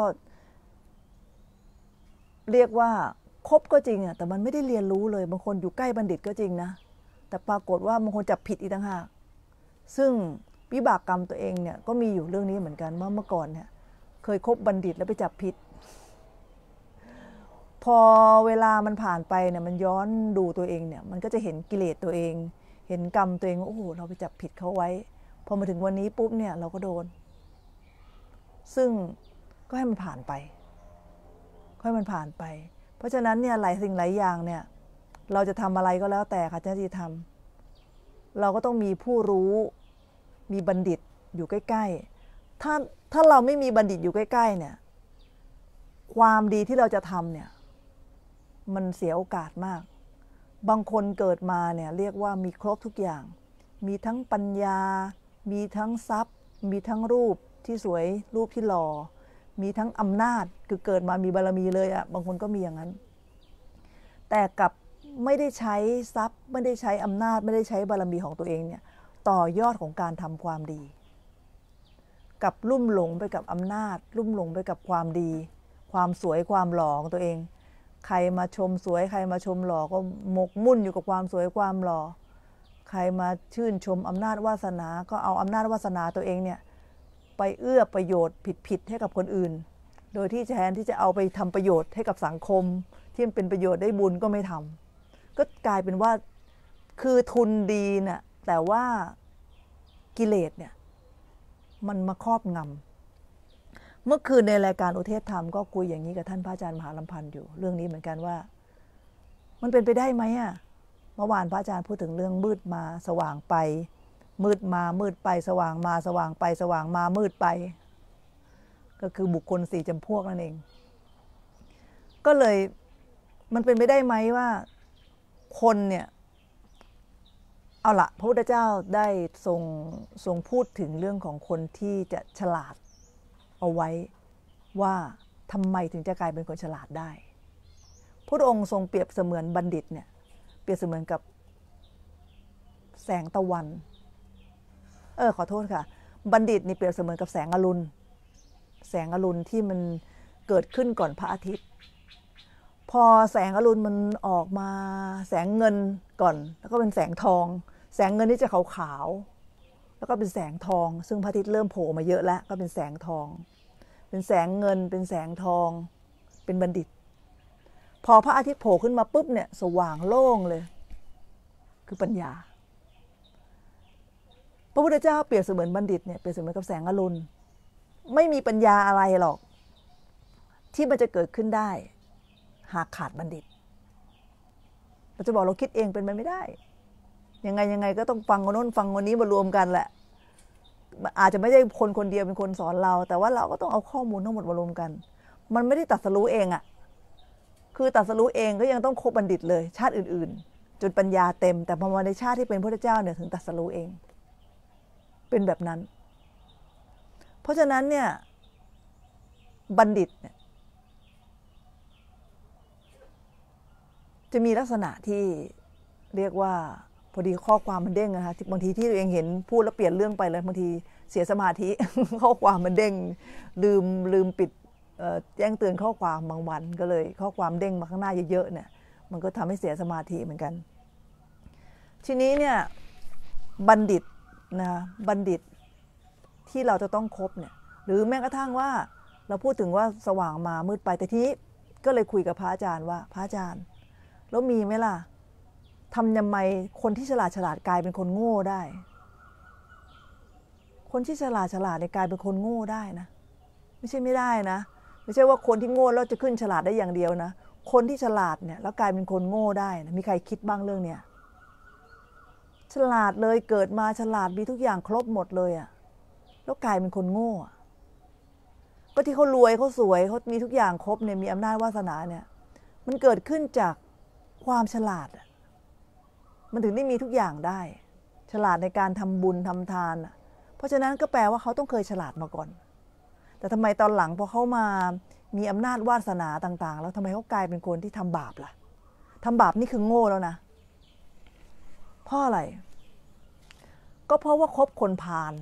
เรียกว่าคบก็จริงแต่มันไม่ได้เรียนรู้เลยบางคนอยู่ใกล้บัณฑิตก็จริงนะแต่ปรากฏว่าบางคนจับผิดอีกต่างหากซึ่งวิบากกรรมตัวเองเนี่ยก็มีอยู่เรื่องนี้เหมือนกันเมื่อก่อนเนี่ยเคยคบบัณฑิตแล้วไปจับผิดพอเวลามันผ่านไปเนี่ยมันย้อนดูตัวเองเนี่ยมันก็จะเห็นกิเลสตัวเองเห็นกรรมตัวเองว่าโอ้โหเราไปจับผิดเขาไว้พอมาถึงวันนี้ปุ๊บเนี่ยเราก็โดนซึ่งก็ให้มันผ่านไปค่อยมันผ่านไปเพราะฉะนั้นเนี่ยหลายสิ่งหลายอย่างเนี่ยเราจะทำอะไรก็แล้วแต่ค่ะที่จะทำเราก็ต้องมีผู้รู้มีบัณฑิตอยู่ใกล้ๆถ้าเราไม่มีบัณฑิตอยู่ใกล้ๆเนี่ยความดีที่เราจะทำเนี่ยมันเสียโอกาสมากบางคนเกิดมาเนี่ยเรียกว่ามีครบทุกอย่างมีทั้งปัญญามีทั้งทรัพย์มีทั้งรูปที่สวยรูปที่หล่อมีทั้งอำนาจคือเกิดมามีบารมีเลยบางคนก็มีอย่างนั้นแต่กับไม่ได้ใช้ทรัพย์ไม่ได้ใช้อำนาจไม่ได้ใช้บารมีของตัวเองเนี่ยต่อยอดของการทำความดีกับลุ่มหลงไปกับอำนาจลุ่มหลงไปกับความดีความสวยความหล่อของตัวเองใครมาชมสวยใครมาชมหล่อก็หมกมุ่นอยู่กับความสวยความหล่อใครมาชื่นชมอำนาจวาสนาก็เอาอำนาจวาสนาตัวเองเนี่ยไปเอื้อประโยชน์ผิดให้กับคนอื่นโดยที่แทนที่จะเอาไปทำประโยชน์ให้กับสังคมที่มันเป็นประโยชน์ได้บุญก็ไม่ทำก็กลายเป็นว่าคือทุนดีเนี่ยแต่ว่ากิเลสเนี่ยมันมาครอบงำเมื่อคืนในรายการอุเทศธรรมก็คุยอย่างนี้กับท่านพระอาจารย์มหาลำพันธ์อยู่เรื่องนี้เหมือนกันว่ามันเป็นไปได้ไหมเมื่อวานพระอาจารย์พูดถึงเรื่องมืดมาสว่างไปมืดมามืดไปสว่างมาสว่างไปสว่างมามืดไปก็คือบุคคล4จำพวกนั่นเองก็เลยมันเป็นไปได้ไหมว่าคนเนี่ยเอาละพระพุทธเจ้าได้ทรงพูดถึงเรื่องของคนที่จะฉลาดเอาไว้ว่าทำไมถึงจะกลายเป็นคนฉลาดได้พระองค์ทรงเปรียบเสมือนบัณฑิตเนี่ยเปรียบเสมือนกับแสงตะวันขอโทษค่ะบัณฑิตนี่เปรียบเสมือนกับแสงอรุณแสงอรุณที่มันเกิดขึ้นก่อนพระอาทิตย์พอแสงอรุณมันออกมาแสงเงินก่อนแล้วก็เป็นแสงทองแสงเงินนี่จะขาวๆแล้วก็เป็นแสงทองซึ่งพระอาทิตย์เริ่มโผล่มาเยอะแล้วก็เป็นแสงทองเป็นแสงเงินเป็นแสงทองเป็นบัณฑิตพอพระอาทิตย์โผล่ขึ้นมาปุ๊บเนี่ยสว่างโล่งเลยคือปัญญาพระพุทธเจ้าเปรียบเสมือนบัณฑิตเนี่ยเปรียบเสมือนกับแสงอรุณไม่มีปัญญาอะไรหรอกที่มันจะเกิดขึ้นได้หากขาดบัณฑิตเราจะบอกเราคิดเองเป็นไปไม่ได้ยังไงก็ต้องฟังคนโน้นฟังคนนี้มารวมกันแหละอาจจะไม่ได้คนคนเดียวเป็นคนสอนเราแต่ว่าเราก็ต้องเอาข้อมูลทั้งหมดมารวมกันมันไม่ได้ตรัสรู้เองคือตรัสรู้เองก็ยังต้องคบบัณฑิตเลยชาติอื่นๆจนปัญญาเต็มแต่พอมาในชาติที่เป็นพระเจ้าเนี่ยถึงตรัสรู้เองเป็นแบบนั้นเพราะฉะนั้นเนี่ยบัณฑิตเนี่ยจะมีลักษณะที่เรียกว่าพอดีข้อความมันเด้งนะคะบางทีที่ตัวเองเห็นพูดแล้วเปลี่ยนเรื่องไปเลยบางทีเสียสมาธิ ข้อความมันเด้งลืมปิดแจ้งเตือนข้อความบางวันก็เลยข้อความเด้งมาข้างหน้าเยอะๆเนี่ยมันก็ทำให้เสียสมาธิเหมือนกันทีนี้เนี่ยบัณฑิตนะบัณฑิตที่เราจะต้องคบเนี่ยหรือแม้กระทั่งว่าเราพูดถึงว่าสว่างมามืดไปแต่ทีนี้ก็เลยคุยกับพระอาจารย์ว่าพระอาจารย์แล้วมีไหมล่ะทำยังไงคนที่ฉลาดกลายเป็นคนโง่ได้คนที่ฉลาดเนี่ยกลายเป็นคนโง่ได้นะไม่ใช่ไม่ได้นะไม่ใช่ว่าคนที่โง่แล้วจะขึ้นฉลาดได้อย่างเดียวนะคนที่ฉลาดเนี่ยแล้วกลายเป็นคนโง่ได้นะมีใครคิดบ้างเรื่องเนี้ยฉลาดเลยเกิดมาฉลาดมีทุกอย่างครบหมดเลยอะแล้วกลายเป็นคนโง่ก็ที่เขารวยเขาสวยเขามีทุกอย่างครบเนี่ยมีอำนาจวาสนาเนี่ยมันเกิดขึ้นจากความฉลาดมันถึงได้มีทุกอย่างได้ฉลาดในการทำบุญทำทานเพราะฉะนั้นก็แปลว่าเขาต้องเคยฉลาดมาก่อนแต่ทำไมตอนหลังพอเขามามีอำนาจวาสนาต่างๆแล้วทำไมเขากลายเป็นคนที่ทำบาปล่ะทำบาปนี่คือโง่แล้วนะเพราะอะไรก็เพราะว่าคบคนพาล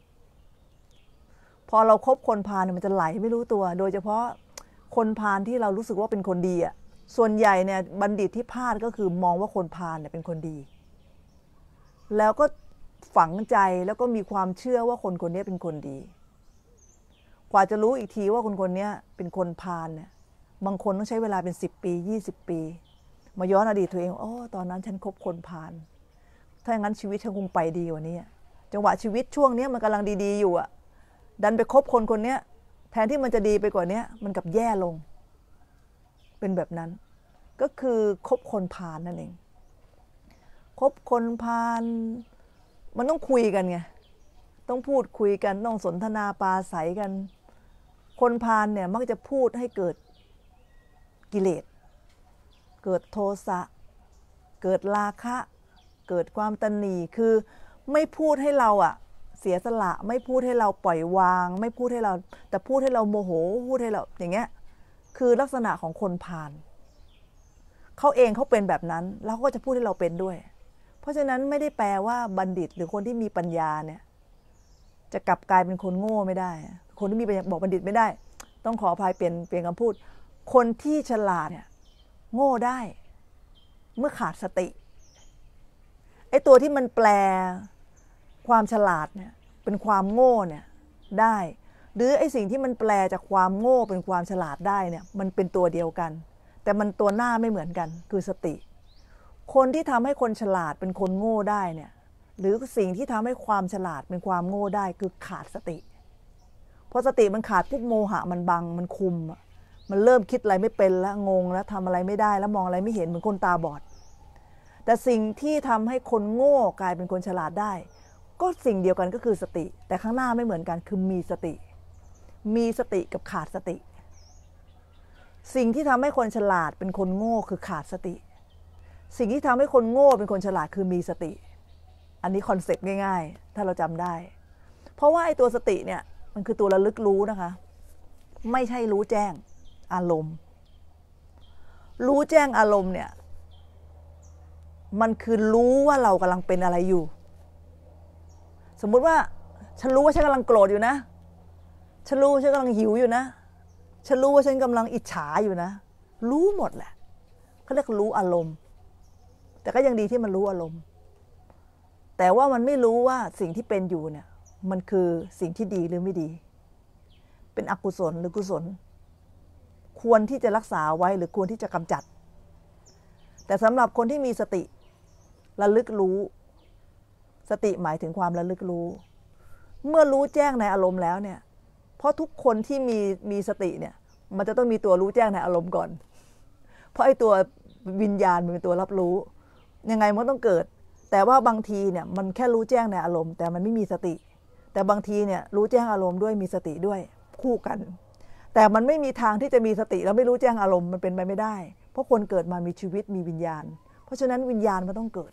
พอเราคบคนพาลเนี่ยมันจะไหลไม่รู้ตัวโดยเฉพาะคนพาลที่เรารู้สึกว่าเป็นคนดีอ่ะส่วนใหญ่เนี่ยบัณฑิตที่พลาดก็คือมองว่าคนพาลเนี่ยเป็นคนดีแล้วก็ฝังใจแล้วก็มีความเชื่อว่าคนคนนี้เป็นคนดีกว่าจะรู้อีกทีว่าคนคนนี้เป็นคนพาลเนี่ยบางคนต้องใช้เวลาเป็น10 ปี20 ปีมาย้อนอดีตตัวเองตอนนั้นฉันคบคนพาลถ้าอย่างนั้นชีวิตฉันคงไปดีกว่านี้จังหวะชีวิตช่วงนี้มันกำลังดีๆอยู่อ่ะดันไปคบคนคนนี้แทนที่มันจะดีไปกว่านี้มันกลับแย่ลงเป็นแบบนั้นก็คือคบคนพาลนั่นเองคบคนพาลมันต้องคุยกันไงต้องพูดคุยกันต้องสนทนาปราศัยกันคนพาลเนี่ยมักจะพูดให้เกิดกิเลสเกิดโทสะเกิดราคะเกิดความตณีคือไม่พูดให้เราเสียสละไม่พูดให้เราปล่อยวางไม่พูดให้เราแต่พูดให้เราโมโหพูดให้เราอย่างเงี้ยคือลักษณะของคนพาลเขาเองเขาเป็นแบบนั้นแล้วเขาก็จะพูดให้เราเป็นด้วยเพราะฉะนั้นไม่ได้แปลว่าบัณฑิตหรือคนที่มีปัญญาเนี่ยจะกลับกลายเป็นคนโง่ไม่ได้คนที่มีปัญญาบอกบัณฑิตไม่ได้ต้องขออภัยเปลี่ยนคำพูดคนที่ฉลาดเนี่ยโง่ได้เมื่อขาดสติไอ้ตัวที่มันแปลความฉลาดเนี่ยเป็นความโง่เนี่ยได้หรือไอ้สิ่งที่มันแปลจากความโง่เป็นความฉลาดได้เนี่ยมันเป็นตัวเดียวกันแต่มันตัวหน้าไม่เหมือนกันคือสติคนที่ทำให้คนฉลาดเป็นคนโง่ได้เนี่ยหรือสิ่งที่ทำให้ความฉลาดเป็นความโง่ได้คือขาดสติพอสติมันขาดปุ๊บโมหะมันบังมันคุมมันเริ่มคิดอะไรไม่เป็นแล้วงงแล้วทำอะไรไม่ได้แล้วมองอะไรไม่เห็นเหมือนคนตาบอดแต่สิ่งที่ทำให้คนโง่กลายเป็นคนฉลาดได้ก็สิ่งเดียวกันก็คือสติแต่ข้างหน้าไม่เหมือนกันคือมีสติกับขาดสติสิ่งที่ทำให้คนฉลาดเป็นคนโง่คือขาดสติสิ่งที่ทำให้คนโง่เป็นคนฉลาดคือมีสติอันนี้คอนเซ็ปต์ง่ายๆถ้าเราจำได้เพราะว่าไอ้ตัวสติเนี่ยมันคือตัวระลึกรู้นะคะไม่ใช่รู้แจ้งอารมณ์รู้แจ้งอารมณ์เนี่ยมันคือรู้ว่าเรากำลังเป็นอะไรอยู่สมมุติว่าฉันรู้ว่าฉันกำลังโกรธอยู่นะฉันรู้ว่าฉันกำลังหิวอยู่นะฉันรู้ว่าฉันกำลังอิจฉาอยู่นะรู้หมดแหละเขาเรียกรู้อารมณ์แต่ก็ยังดีที่มันรู้อารมณ์แต่ว่ามันไม่รู้ว่าสิ่งที่เป็นอยู่เนี่ยมันคือสิ่งที่ดีหรือไม่ดีเป็นอกุศลหรือกุศลควรที่จะรักษาไว้หรือควรที่จะกำจัดแต่สำหรับคนที่มีสติระลึกรู้สติหมายถึงความระลึกรู้เมื่อรู้แจ้งในอารมณ์แล้วเนี่ยเพราะทุกคนที่มีสติเนี่ยมันจะต้องมีตัวรู้แจ้งในอารมณ์ก่อนเพราะไอ้ตัววิญญาณมันเป็นตัวรับรู้ยังไงมันต้องเกิดแต่ว่าบางทีเนี่ยมันแค่รู้แจ้งในอารมณ์แต่มันไม่มีสติแต่บางทีเนี่ยรู้แจ้งอารมณ์ด้วยมีสติด้วยคู่กันแต่มันไม่มีทางที่จะมีสติแล้วไม่รู้แจ้งอารมณ์มันเป็นไปไม่ได้เพราะคนเกิดมามีชีวิตมีวิญญาณเพราะฉะนั้นวิญญาณมันต้องเกิด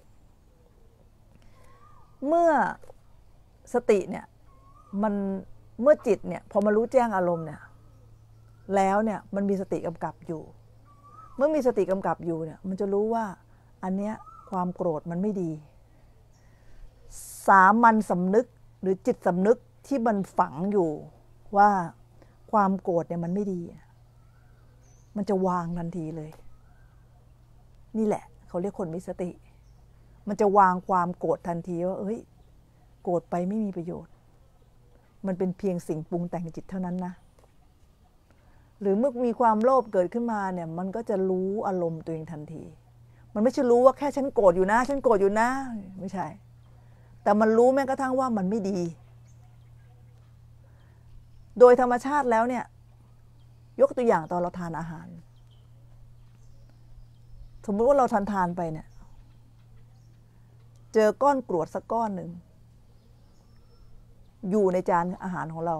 เมื่อสติเนี่ยมันเมื่อจิตเนี่ยพอมารู้แจ้งอารมณ์เนี่ยแล้วเนี่ยมันมีสติกำกับอยู่เมื่อมีสติกำกับอยู่เนี่ยมันจะรู้ว่าอันเนี้ยความโกรธมันไม่ดีสามัญสำนึกหรือจิตสำนึกที่มันฝังอยู่ว่าความโกรธเนี่ยมันไม่ดีมันจะวางทันทีเลยนี่แหละเขาเรียกคนมีสติมันจะวางความโกรธทันทีว่าโกรธไปไม่มีประโยชน์มันเป็นเพียงสิ่งปรุงแต่งจิตเท่านั้นนะหรือเมื่อมีความโลภเกิดขึ้นมาเนี่ยมันก็จะรู้อารมณ์ตัวเองทันทีมันไม่ใช่รู้ว่าแค่ฉันโกรธอยู่นะฉันโกรธอยู่นะไม่ใช่แต่มันรู้แม้กระทั่งว่ามันไม่ดีโดยธรรมชาติแล้วเนี่ยยกตัวอย่างตอนเราทานอาหารสมมติว่าเราทานไปเนี่ยเจอก้อนกรวดสักก้อนหนึ่งอยู่ในจานอาหารของเรา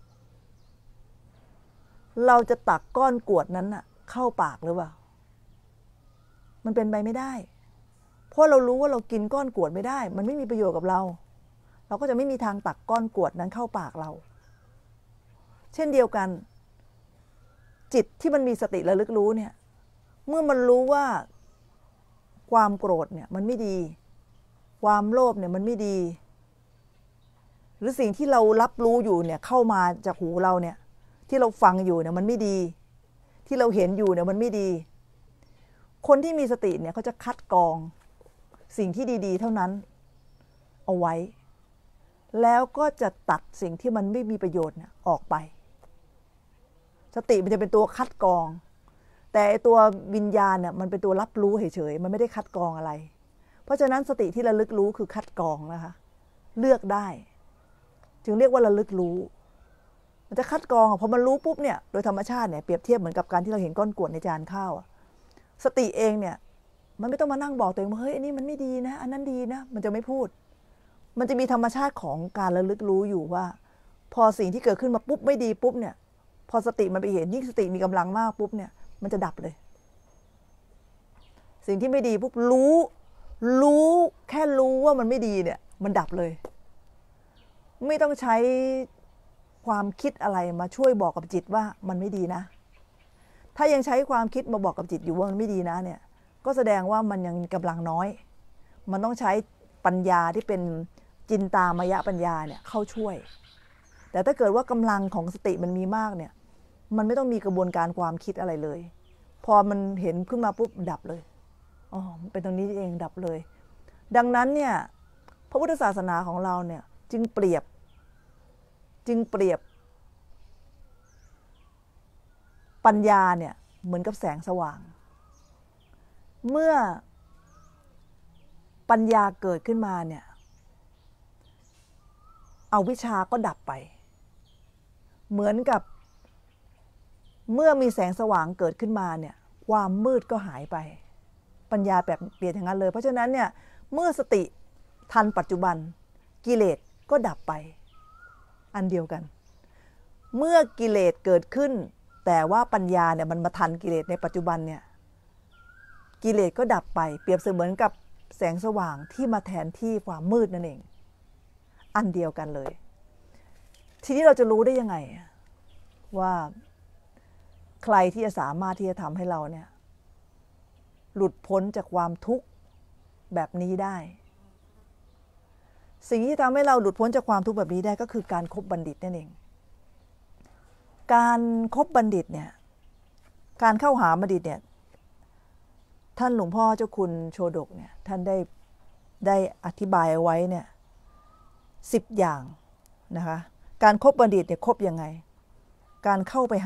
เราจะตักก้อนกรวดนั้นน่ะเข้าปากหรือเปล่ามันเป็นไปไม่ได้เพราะเรารู้ว่าเรากินก้อนกรวดไม่ได้มันไม่มีประโยชน์กับเราเราก็จะไม่มีทางตักก้อนกรวดนั้นเข้าปากเราเช่นเดียวกันจิตที่มันมีสติระลึกรู้เนี่ยเมื่อมันรู้ว่าความโกรธเนี่ยมันไม่ดีความโลภเนี่ยมันไม่ดีหรือสิ่งที่เรารับรู้อยู่เนี่ยเข้ามาจากหูเราเนี่ยที่เราฟังอยู่เนี่ยมันไม่ดีที่เราเห็นอยู่เนี่ยมันไม่ดีคนที่มีสติเนี่ยเขาจะคัดกรองสิ่งที่ดีๆเท่านั้นเอาไว้แล้วก็จะตัดสิ่งที่มันไม่มีประโยชน์เนี่ยออกไปสติมันจะเป็นตัวคัดกรองแต่ตัววิญญาณเนี่ยมันเป็นตัวรับรู้เฉยๆมันไม่ได้คัดกรองอะไรเพราะฉะนั้นสติที่ระลึกรู้คือคัดกรองนะคะเลือกได้จึงเรียกว่าระลึกรู้มันจะคัดกรองพอมันรู้ปุ๊บเนี่ยโดยธรรมชาติเนี่ยเปรียบเทียบเหมือนกับการที่เราเห็นก้อนกรวดในจานข้าวสติเองเนี่ยมันไม่ต้องมานั่งบอกตัวเองว่าเฮ้ยอันนี้มันไม่ดีนะอันนั้นดีนะมันจะไม่พูดมันจะมีธรรมชาติของการระลึกรู้อยู่ว่าพอสิ่งที่เกิดขึ้นมาปุ๊บไม่ดีปุ๊บเนี่ยพอสติมันไปเห็นยิ่งสติมีกำลังมากปุ๊บเนี่ยมันจะดับเลยสิ่งที่ไม่ดีปุ๊บรู้แค่รู้ว่ามันไม่ดีเนี่ยมันดับเลยไม่ต้องใช้ความคิดอะไรมาช่วยบอกกับจิตว่ามันไม่ดีนะถ้ายังใช้ความคิดมาบอกกับจิตอยู่ว่ามันไม่ดีนะเนี่ยก็แสดงว่ามันยังมีกำลังน้อยมันต้องใช้ปัญญาที่เป็นจินตามยปัญญาเนี่ยเข้าช่วยแต่ถ้าเกิดว่ากำลังของสติมันมีมากเนี่ยมันไม่ต้องมีกระบวนการความคิดอะไรเลยพอมันเห็นขึ้นมาปุ๊บดับเลยอ๋อมันเป็นตรงนี้เองดับเลยดังนั้นเนี่ยพระพุทธศาสนาของเราเนี่ยจึงเปรียบปัญญาเนี่ยเหมือนกับแสงสว่างเมื่อปัญญาเกิดขึ้นมาเนี่ยอวิชชาก็ดับไปเหมือนกับเมื่อมีแสงสว่างเกิดขึ้นมาเนี่ยความมืดก็หายไปปัญญาแบบเปลี่ยนอย่างนั้นเลยเพราะฉะนั้นเนี่ยเมื่อสติทันปัจจุบันกิเลสก็ดับไปอันเดียวกันเมื่อกิเลสเกิดขึ้นแต่ว่าปัญญาเนี่ยมันมาทันกิเลสในปัจจุบันเนี่ยกิเลสก็ดับไปเปรียบเสมือนกับแสงสว่างที่มาแทนที่ความมืดนั่นเองอันเดียวกันเลยทีนี้เราจะรู้ได้ยังไงว่าใครที่จะสามารถที่จะทำให้เราเนี่ยหลุดพ้นจากความทุกข์แบบนี้ได้สิ่งที่ทำให้เราหลุดพ้นจากความทุกข์แบบนี้ได้ก็คือการคบบัณฑิตนั่นเองการคบบัณฑิตเนี่ยการเข้าหาบัณฑิตเนี่ยท่านหลวงพ่อเจ้าคุณโชดกเนี่ยท่านได้อธิบายเอาไว้เนี่ย10 อย่างนะคะการคบบัณฑิตเนี่ยคบยังไงการเข้าไป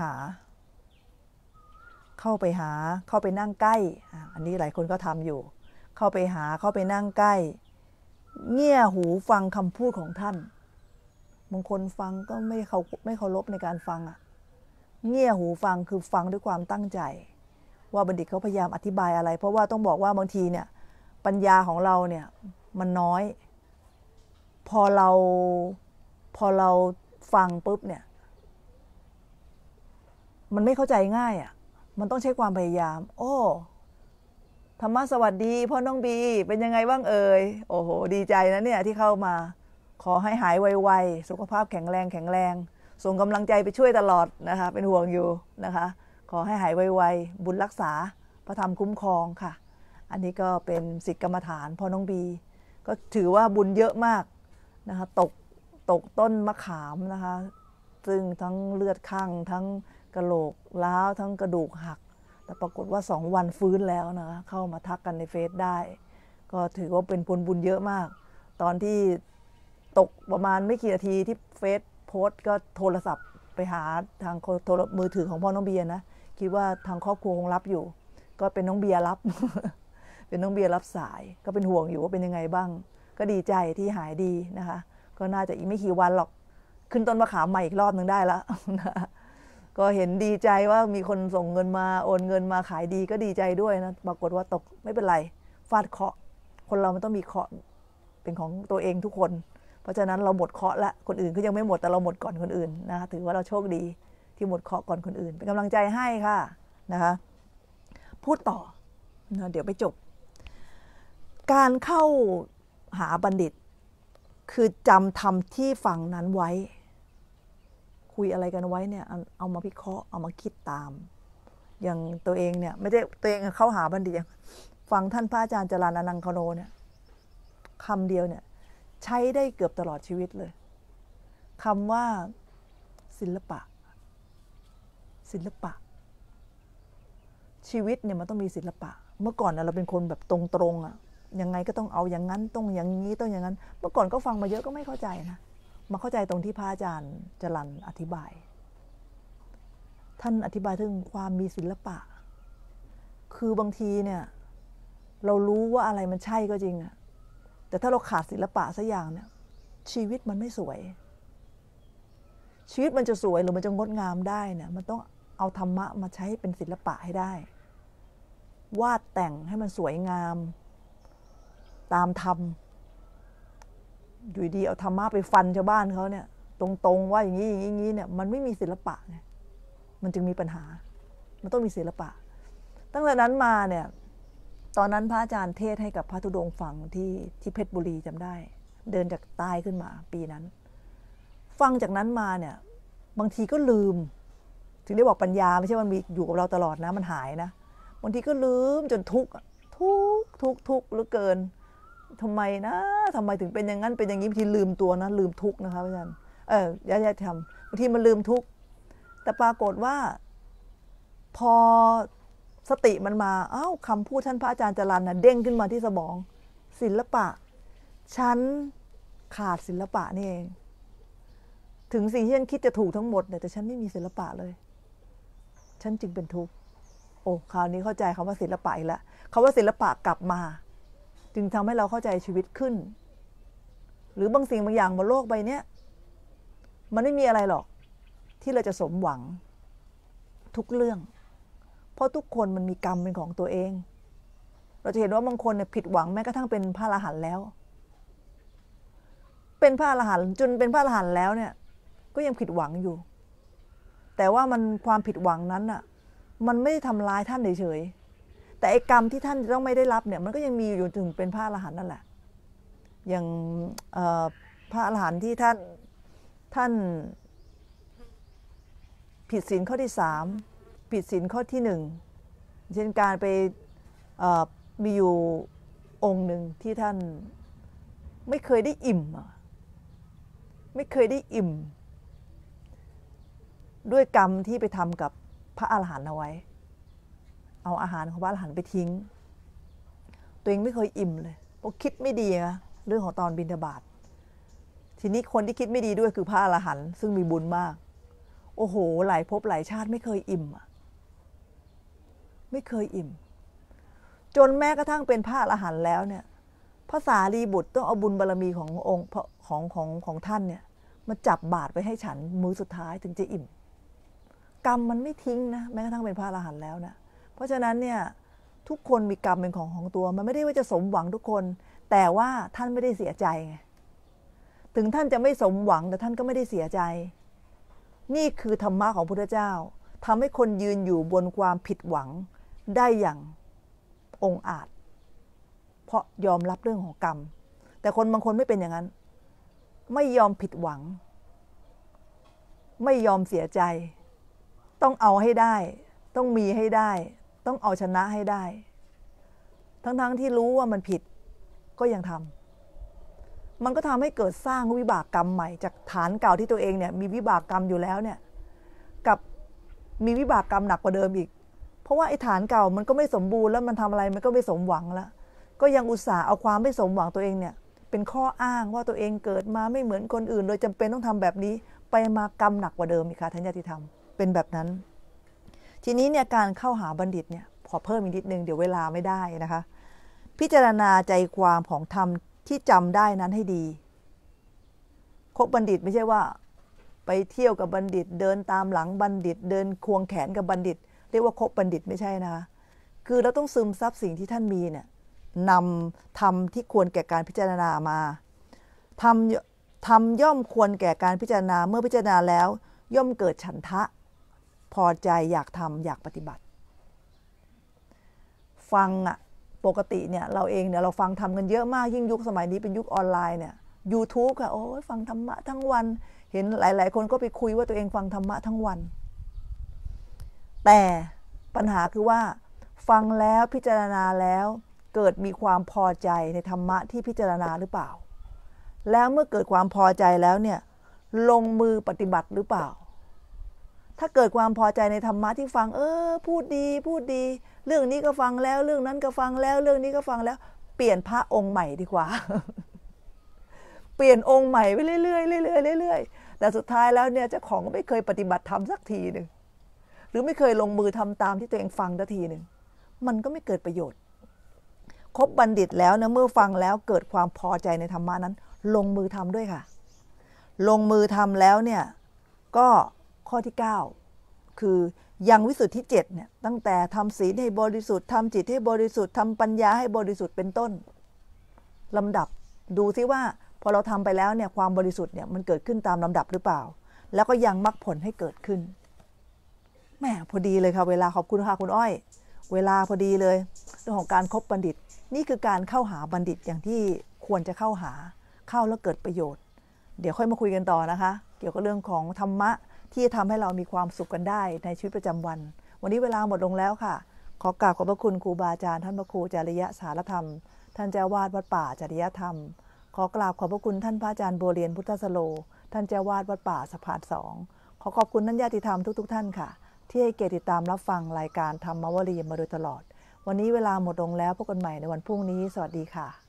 นั่งใกล้อันนี้หลายคนก็ทำอยู่เข้าไปนั่งใกล้เงี่ยหูฟังคำพูดของท่านบางคนฟังก็ไม่เคารพในการฟังเงี่ยหูฟังคือฟังด้วยความตั้งใจว่าบัณฑิตเขาพยายามอธิบายอะไรเพราะว่าต้องบอกว่าบางทีเนี่ยปัญญาของเราเนี่ยมันน้อยพอเราฟังปุ๊บเนี่ยมันไม่เข้าใจง่ายมันต้องใช้ความพยายามโอ้ธรรมะสวัสดีพ่อน้องบีเป็นยังไงบ้างเอ่ยโอ้โหดีใจนะเนี่ยที่เข้ามาขอให้หายไวๆสุขภาพแข็งแรงส่งกำลังใจไปช่วยตลอดนะคะเป็นห่วงอยู่นะคะขอให้หายไวๆบุญรักษาพระธรรมคุ้มครองค่ะอันนี้ก็เป็นศิษย์กรรมฐานพ่อน้องบีก็ถือว่าบุญเยอะมากนะคะตกต้นมะขามนะคะซึ่งทั้งเลือดข้างทั้งกระโหลกล้าวทั้งกระดูกหักแต่ปรากฏว่า2 วันฟื้นแล้วนะคะเข้ามาทักกันในเฟซได้ก็ถือว่าเป็นผลบุญเยอะมากตอนที่ตกประมาณไม่กี่นาทีที่เฟซโพพสต์ก็โทรศัพท์ไปหาทางโทรมือถือของพ่อน้องเบียร์นะคิดว่าทางครอบครัวคงรับอยู่ก็เป็นน้องเบียร์รับ เป็นน้องเบียร์รับสายก็เป็นห่วงอยู่ว่าเป็นยังไงบ้างก็ดีใจที่หายดีนะคะก็น่าจะอีกไม่กี่วันหรอกขึ้นต้นมะขามใหม่อีกรอบนึงได้แล้ว ก็เห็นดีใจว่ามีคนส่งเงินมาโอนเงินมาขายดีก็ดีใจด้วยนะปรากฏว่าตกไม่เป็นไรฟาดเคราะห์คนเรามันต้องมีเคราะห์เป็นของตัวเองทุกคนเพราะฉะนั้นเราหมดเคราะห์ละคนอื่นก็ยังไม่หมดแต่เราหมดก่อนคนอื่นนะคะถือว่าเราโชคดีที่หมดเคราะห์ก่อนคนอื่นเป็นกำลังใจให้ค่ะนะคะพูดต่อนะเดี๋ยวไปจบการเข้าหาบัณฑิตคือจำทำที่ฝั่งนั้นไว้คุยอะไรกันไว้เนี่ยเอามาพิเคราะห์เอามาคิดตามอย่างตัวเองเนี่ยไม่ได้ตัวเองเข้าหาบัณฑิตฟังท่านพระอาจารย์จรัญอนังคโนเนี่ยคำเดียวเนี่ยใช้ได้เกือบตลอดชีวิตเลยคำว่าศิลปะศิลปะชีวิตเนี่ยมันต้องมีศิลปะเมื่อก่อนเราเป็นคนแบบตรงๆอ่ะยังไงก็ต้องเอาอย่างนั้นต้องอย่างนี้ต้องอย่างนั้นเมื่อก่อนก็ฟังมาเยอะก็ไม่เข้าใจนะมาเข้าใจตรงที่พระอาจารย์จรัญอธิบายท่านอธิบายถึงความมีศิลปะคือบางทีเนี่ยเรารู้ว่าอะไรมันใช่ก็จริงอะแต่ถ้าเราขาดศิลปะสักอย่างเนี่ยชีวิตมันไม่สวยชีวิตมันจะสวยหรือมันจะงดงามได้เนี่ยมันต้องเอาธรรมะมาใช้เป็นศิลปะให้ได้วาดแต่งให้มันสวยงามตามธรรมอยู่ดีเอาธรรมะไปฟันชาวบ้านเขาเนี่ยตรงๆว่าอย่างนี้อย่างนี้เนี่ยมันไม่มีศิลปะไงมันจึงมีปัญหามันต้องมีศิลปะตั้งแต่นั้นมาเนี่ยตอนนั้นพระอาจารย์เทศให้กับพระธุดงค์ฟังที่เพชรบุรีจำได้เดินจากใต้ขึ้นมาปีนั้นฟังจากนั้นมาเนี่ยบางทีก็ลืมถึงได้บอกปัญญาไม่ใช่ว่ามีอยู่กับเราตลอดนะมันหายนะบางทีก็ลืมจนทุกข์เหลือเกินทำไมนะทำไมถึงเป็นอย่างนั้นเป็นอย่างนี้บางทีลืมตัวนะลืมทุกข์นะคะอาจารย์ญาติธรรมบางทีมันลืมทุกข์แต่ปรากฏว่าพอสติมันมาคำพูดท่านพระอาจารย์จรัญน่ะเด้งขึ้นมาที่สมองศิลปะฉันขาดศิลปะนี่เองถึงสิ่งที่ฉันคิดจะถูกทั้งหมดแต่ฉันไม่มีศิลปะเลยฉันจึงเป็นทุกข์โอ้คราวนี้เข้าใจคำว่าศิลปะอีกแล้วคำว่าศิลปะกลับมาจึงทำให้เราเข้าใจชีวิตขึ้นหรือบางสิ่งบางอย่างบนโลกใบนี้มันไม่มีอะไรหรอกที่เราจะสมหวังทุกเรื่องเพราะทุกคนมันมีกรรมเป็นของตัวเองเราจะเห็นว่าบางคนเนี่ยผิดหวังแม้กระทั่งเป็นพระอรหันต์แล้วเป็นพระอรหันต์จนเป็นพระอรหันต์แล้วเนี่ยก็ยังผิดหวังอยู่แต่ว่ามันความผิดหวังนั้นอ่ะมันไม่ได้ทำร้ายท่านเฉยๆแต่ไอ้กรรมที่ท่านจะต้องไม่ได้รับเนี่ยมันก็ยังมีอยู่ถึงเป็นพระอรหันต์นั่นแหละอย่างพระอรหันต์ที่ท่านผิดศีลข้อที่3ผิดศีลข้อที่1เช่นการไปมีอยู่องค์หนึ่งที่ท่านไม่เคยได้อิ่มไม่เคยได้อิ่มด้วยกรรมที่ไปทำกับพระอรหันต์เอาไว้เอาอาหารของพระอรหันต์ไปทิ้งตัวเองไม่เคยอิ่มเลยเพราะคิดไม่ดีนะเรื่องของตอนบิณฑบาตทีนี้คนที่คิดไม่ดีด้วยคือพระอรหันต์ซึ่งมีบุญมากโอ้โหหลายภพหลายชาติไม่เคยอิ่มไม่เคยอิ่มจนแม้กระทั่งเป็นพระอรหันต์แล้วเนี่ยพระสารีบุตรต้องเอาบุญบารมีขององค์ของท่านเนี่ยมาจับบาตรไปให้ฉันมื้อสุดท้ายถึงจะอิ่มกรรมมันไม่ทิ้งนะแม้กระทั่งเป็นพระอรหันต์แล้วนะเพราะฉะนั้นเนี่ยทุกคนมีกรรมเป็นของตัวมันไม่ได้ว่าจะสมหวังทุกคนแต่ว่าท่านไม่ได้เสียใจไงถึงท่านจะไม่สมหวังแต่ท่านก็ไม่ได้เสียใจนี่คือธรรมะของพระพุทธเจ้าทำให้คนยืนอยู่บนความผิดหวังได้อย่างองอาจเพราะยอมรับเรื่องของกรรมแต่คนบางคนไม่เป็นอย่างนั้นไม่ยอมผิดหวังไม่ยอมเสียใจต้องเอาให้ได้ต้องมีให้ได้ต้องเอาชนะให้ได้ทั้งที่รู้ว่ามันผิดก็ยังทำมันก็ทำให้เกิดสร้างวิบากกรรมใหม่จากฐานเก่าที่ตัวเองเนี่ยมีวิบากกรรมอยู่แล้วเนี่ยกับมีวิบากกรรมหนักกว่าเดิมอีกเพราะว่าไอ้ฐานเก่ามันก็ไม่สมบูรณ์แล้วมันทำอะไรมันก็ไม่สมหวังแล้วก็ยังอุตส่าห์เอาความไม่สมหวังตัวเองเนี่ยเป็นข้ออ้างว่าตัวเองเกิดมาไม่เหมือนคนอื่นโดยจำเป็นต้องทำแบบนี้ไปมากรรมหนักกว่าเดิมอีกค่ะท่านญาติธรรมเป็นแบบนั้นทีนี้เนี่ยการเข้าหาบัณฑิตเนี่ยขอเพิ่มอีกนิดนึงเดี๋ยวเวลาไม่ได้นะคะพิจารณาใจความของธรรมที่จำได้นั้นให้ดีคบบัณฑิตไม่ใช่ว่าไปเที่ยวกับบัณฑิตเดินตามหลังบัณฑิตเดินควงแขนกับบัณฑิตเรียกว่าคบบัณฑิตไม่ใช่นะคะคือเราต้องซึมซับสิ่งที่ท่านมีเนี่ยนำธรรมที่ควรแก่การพิจารณามาทำย่อมควรแก่การพิจารณาเมื่อพิจารณาแล้วย่อมเกิดฉันทะพอใจอยากทำอยากปฏิบัติฟังปกติเนี่ยเราเองเนี่ยเราฟังทำกันเยอะมากยิ่งยุคสมัยนี้เป็นยุคออนไลน์เนี่ย YouTube ค่ะโอ้ยฟังธรรมะทั้งวันเห็นหลายๆคนก็ไปคุยว่าตัวเองฟังธรรมะทั้งวันแต่ปัญหาคือว่าฟังแล้วพิจารณาแล้วเกิดมีความพอใจในธรรมะที่พิจารณาหรือเปล่าแล้วเมื่อเกิดความพอใจแล้วเนี่ยลงมือปฏิบัติหรือเปล่าถ้าเกิดความพอใจในธรรมะที่ฟังพูดดีพูดดีเรื่องนี้ก็ฟังแล้วเรื่องนั้นก็ฟังแล้วเรื่องนี้ก็ฟังแล้วเปลี่ยนพระองค์ใหม่ดีกว่า เปลี่ยนองค์ใหม่ไปเรื่อยๆเรื่อยๆเรื่อยๆแต่สุดท้ายแล้วเนี่ยเจ้าของก็ไม่เคยปฏิบัติธรรมสักทีหนึ่งหรือไม่เคยลงมือทำตามที่ตัวเองฟังสักทีหนึ่งมันก็ไม่เกิดประโยชน์คบบัณฑิตแล้วนะเมื่อฟังแล้วเกิดความพอใจในธรรมะนั้นลงมือทำด้วยค่ะลงมือทำแล้วเนี่ยก็ข้อที่9คือยังวิสุทธิ7เนี่ยตั้งแต่ทำศีลให้บริสุทธิ์ทำจิตให้บริสุทธิ์ทำปัญญาให้บริสุทธิ์เป็นต้นลำดับดูซิว่าพอเราทำไปแล้วเนี่ยความบริสุทธิ์เนี่ยมันเกิดขึ้นตามลำดับหรือเปล่าแล้วก็ยังมรรคผลให้เกิดขึ้นแหมพอดีเลยค่ะเวลาขอบคุณค่ะคุณอ้อยเวลาพอดีเลยเรื่องของการคบบัณฑิตนี่คือการเข้าหาบัณฑิตอย่างที่ควรจะเข้าหาเข้าแล้วเกิดประโยชน์เดี๋ยวค่อยมาคุยกันต่อนะคะเกี่ยวกับเรื่องของธรรมะที่จะทำให้เรามีความสุขกันได้ในชีวิตประจำวันวันนี้เวลาหมดลงแล้วค่ะขอกราบขอบพระคุณครูบาอาจารย์ท่านพระครูจริยสารธรรมท่านเจ้าวาดวัดป่าจริยธรรมขอกราบขอบพระคุณท่านพระอาจารย์บัวเรียนพุทธสโลท่านเจ้าวาดวัดป่าสะพาน2ขอขอบคุณท่านญาติธรรมทุกท่านค่ะที่ให้เกียรติติดตามรับฟังรายการธรรมวลีมาโดยตลอดวันนี้เวลาหมดลงแล้วพบกันใหม่ในวันพรุ่งนี้สวัสดีค่ะ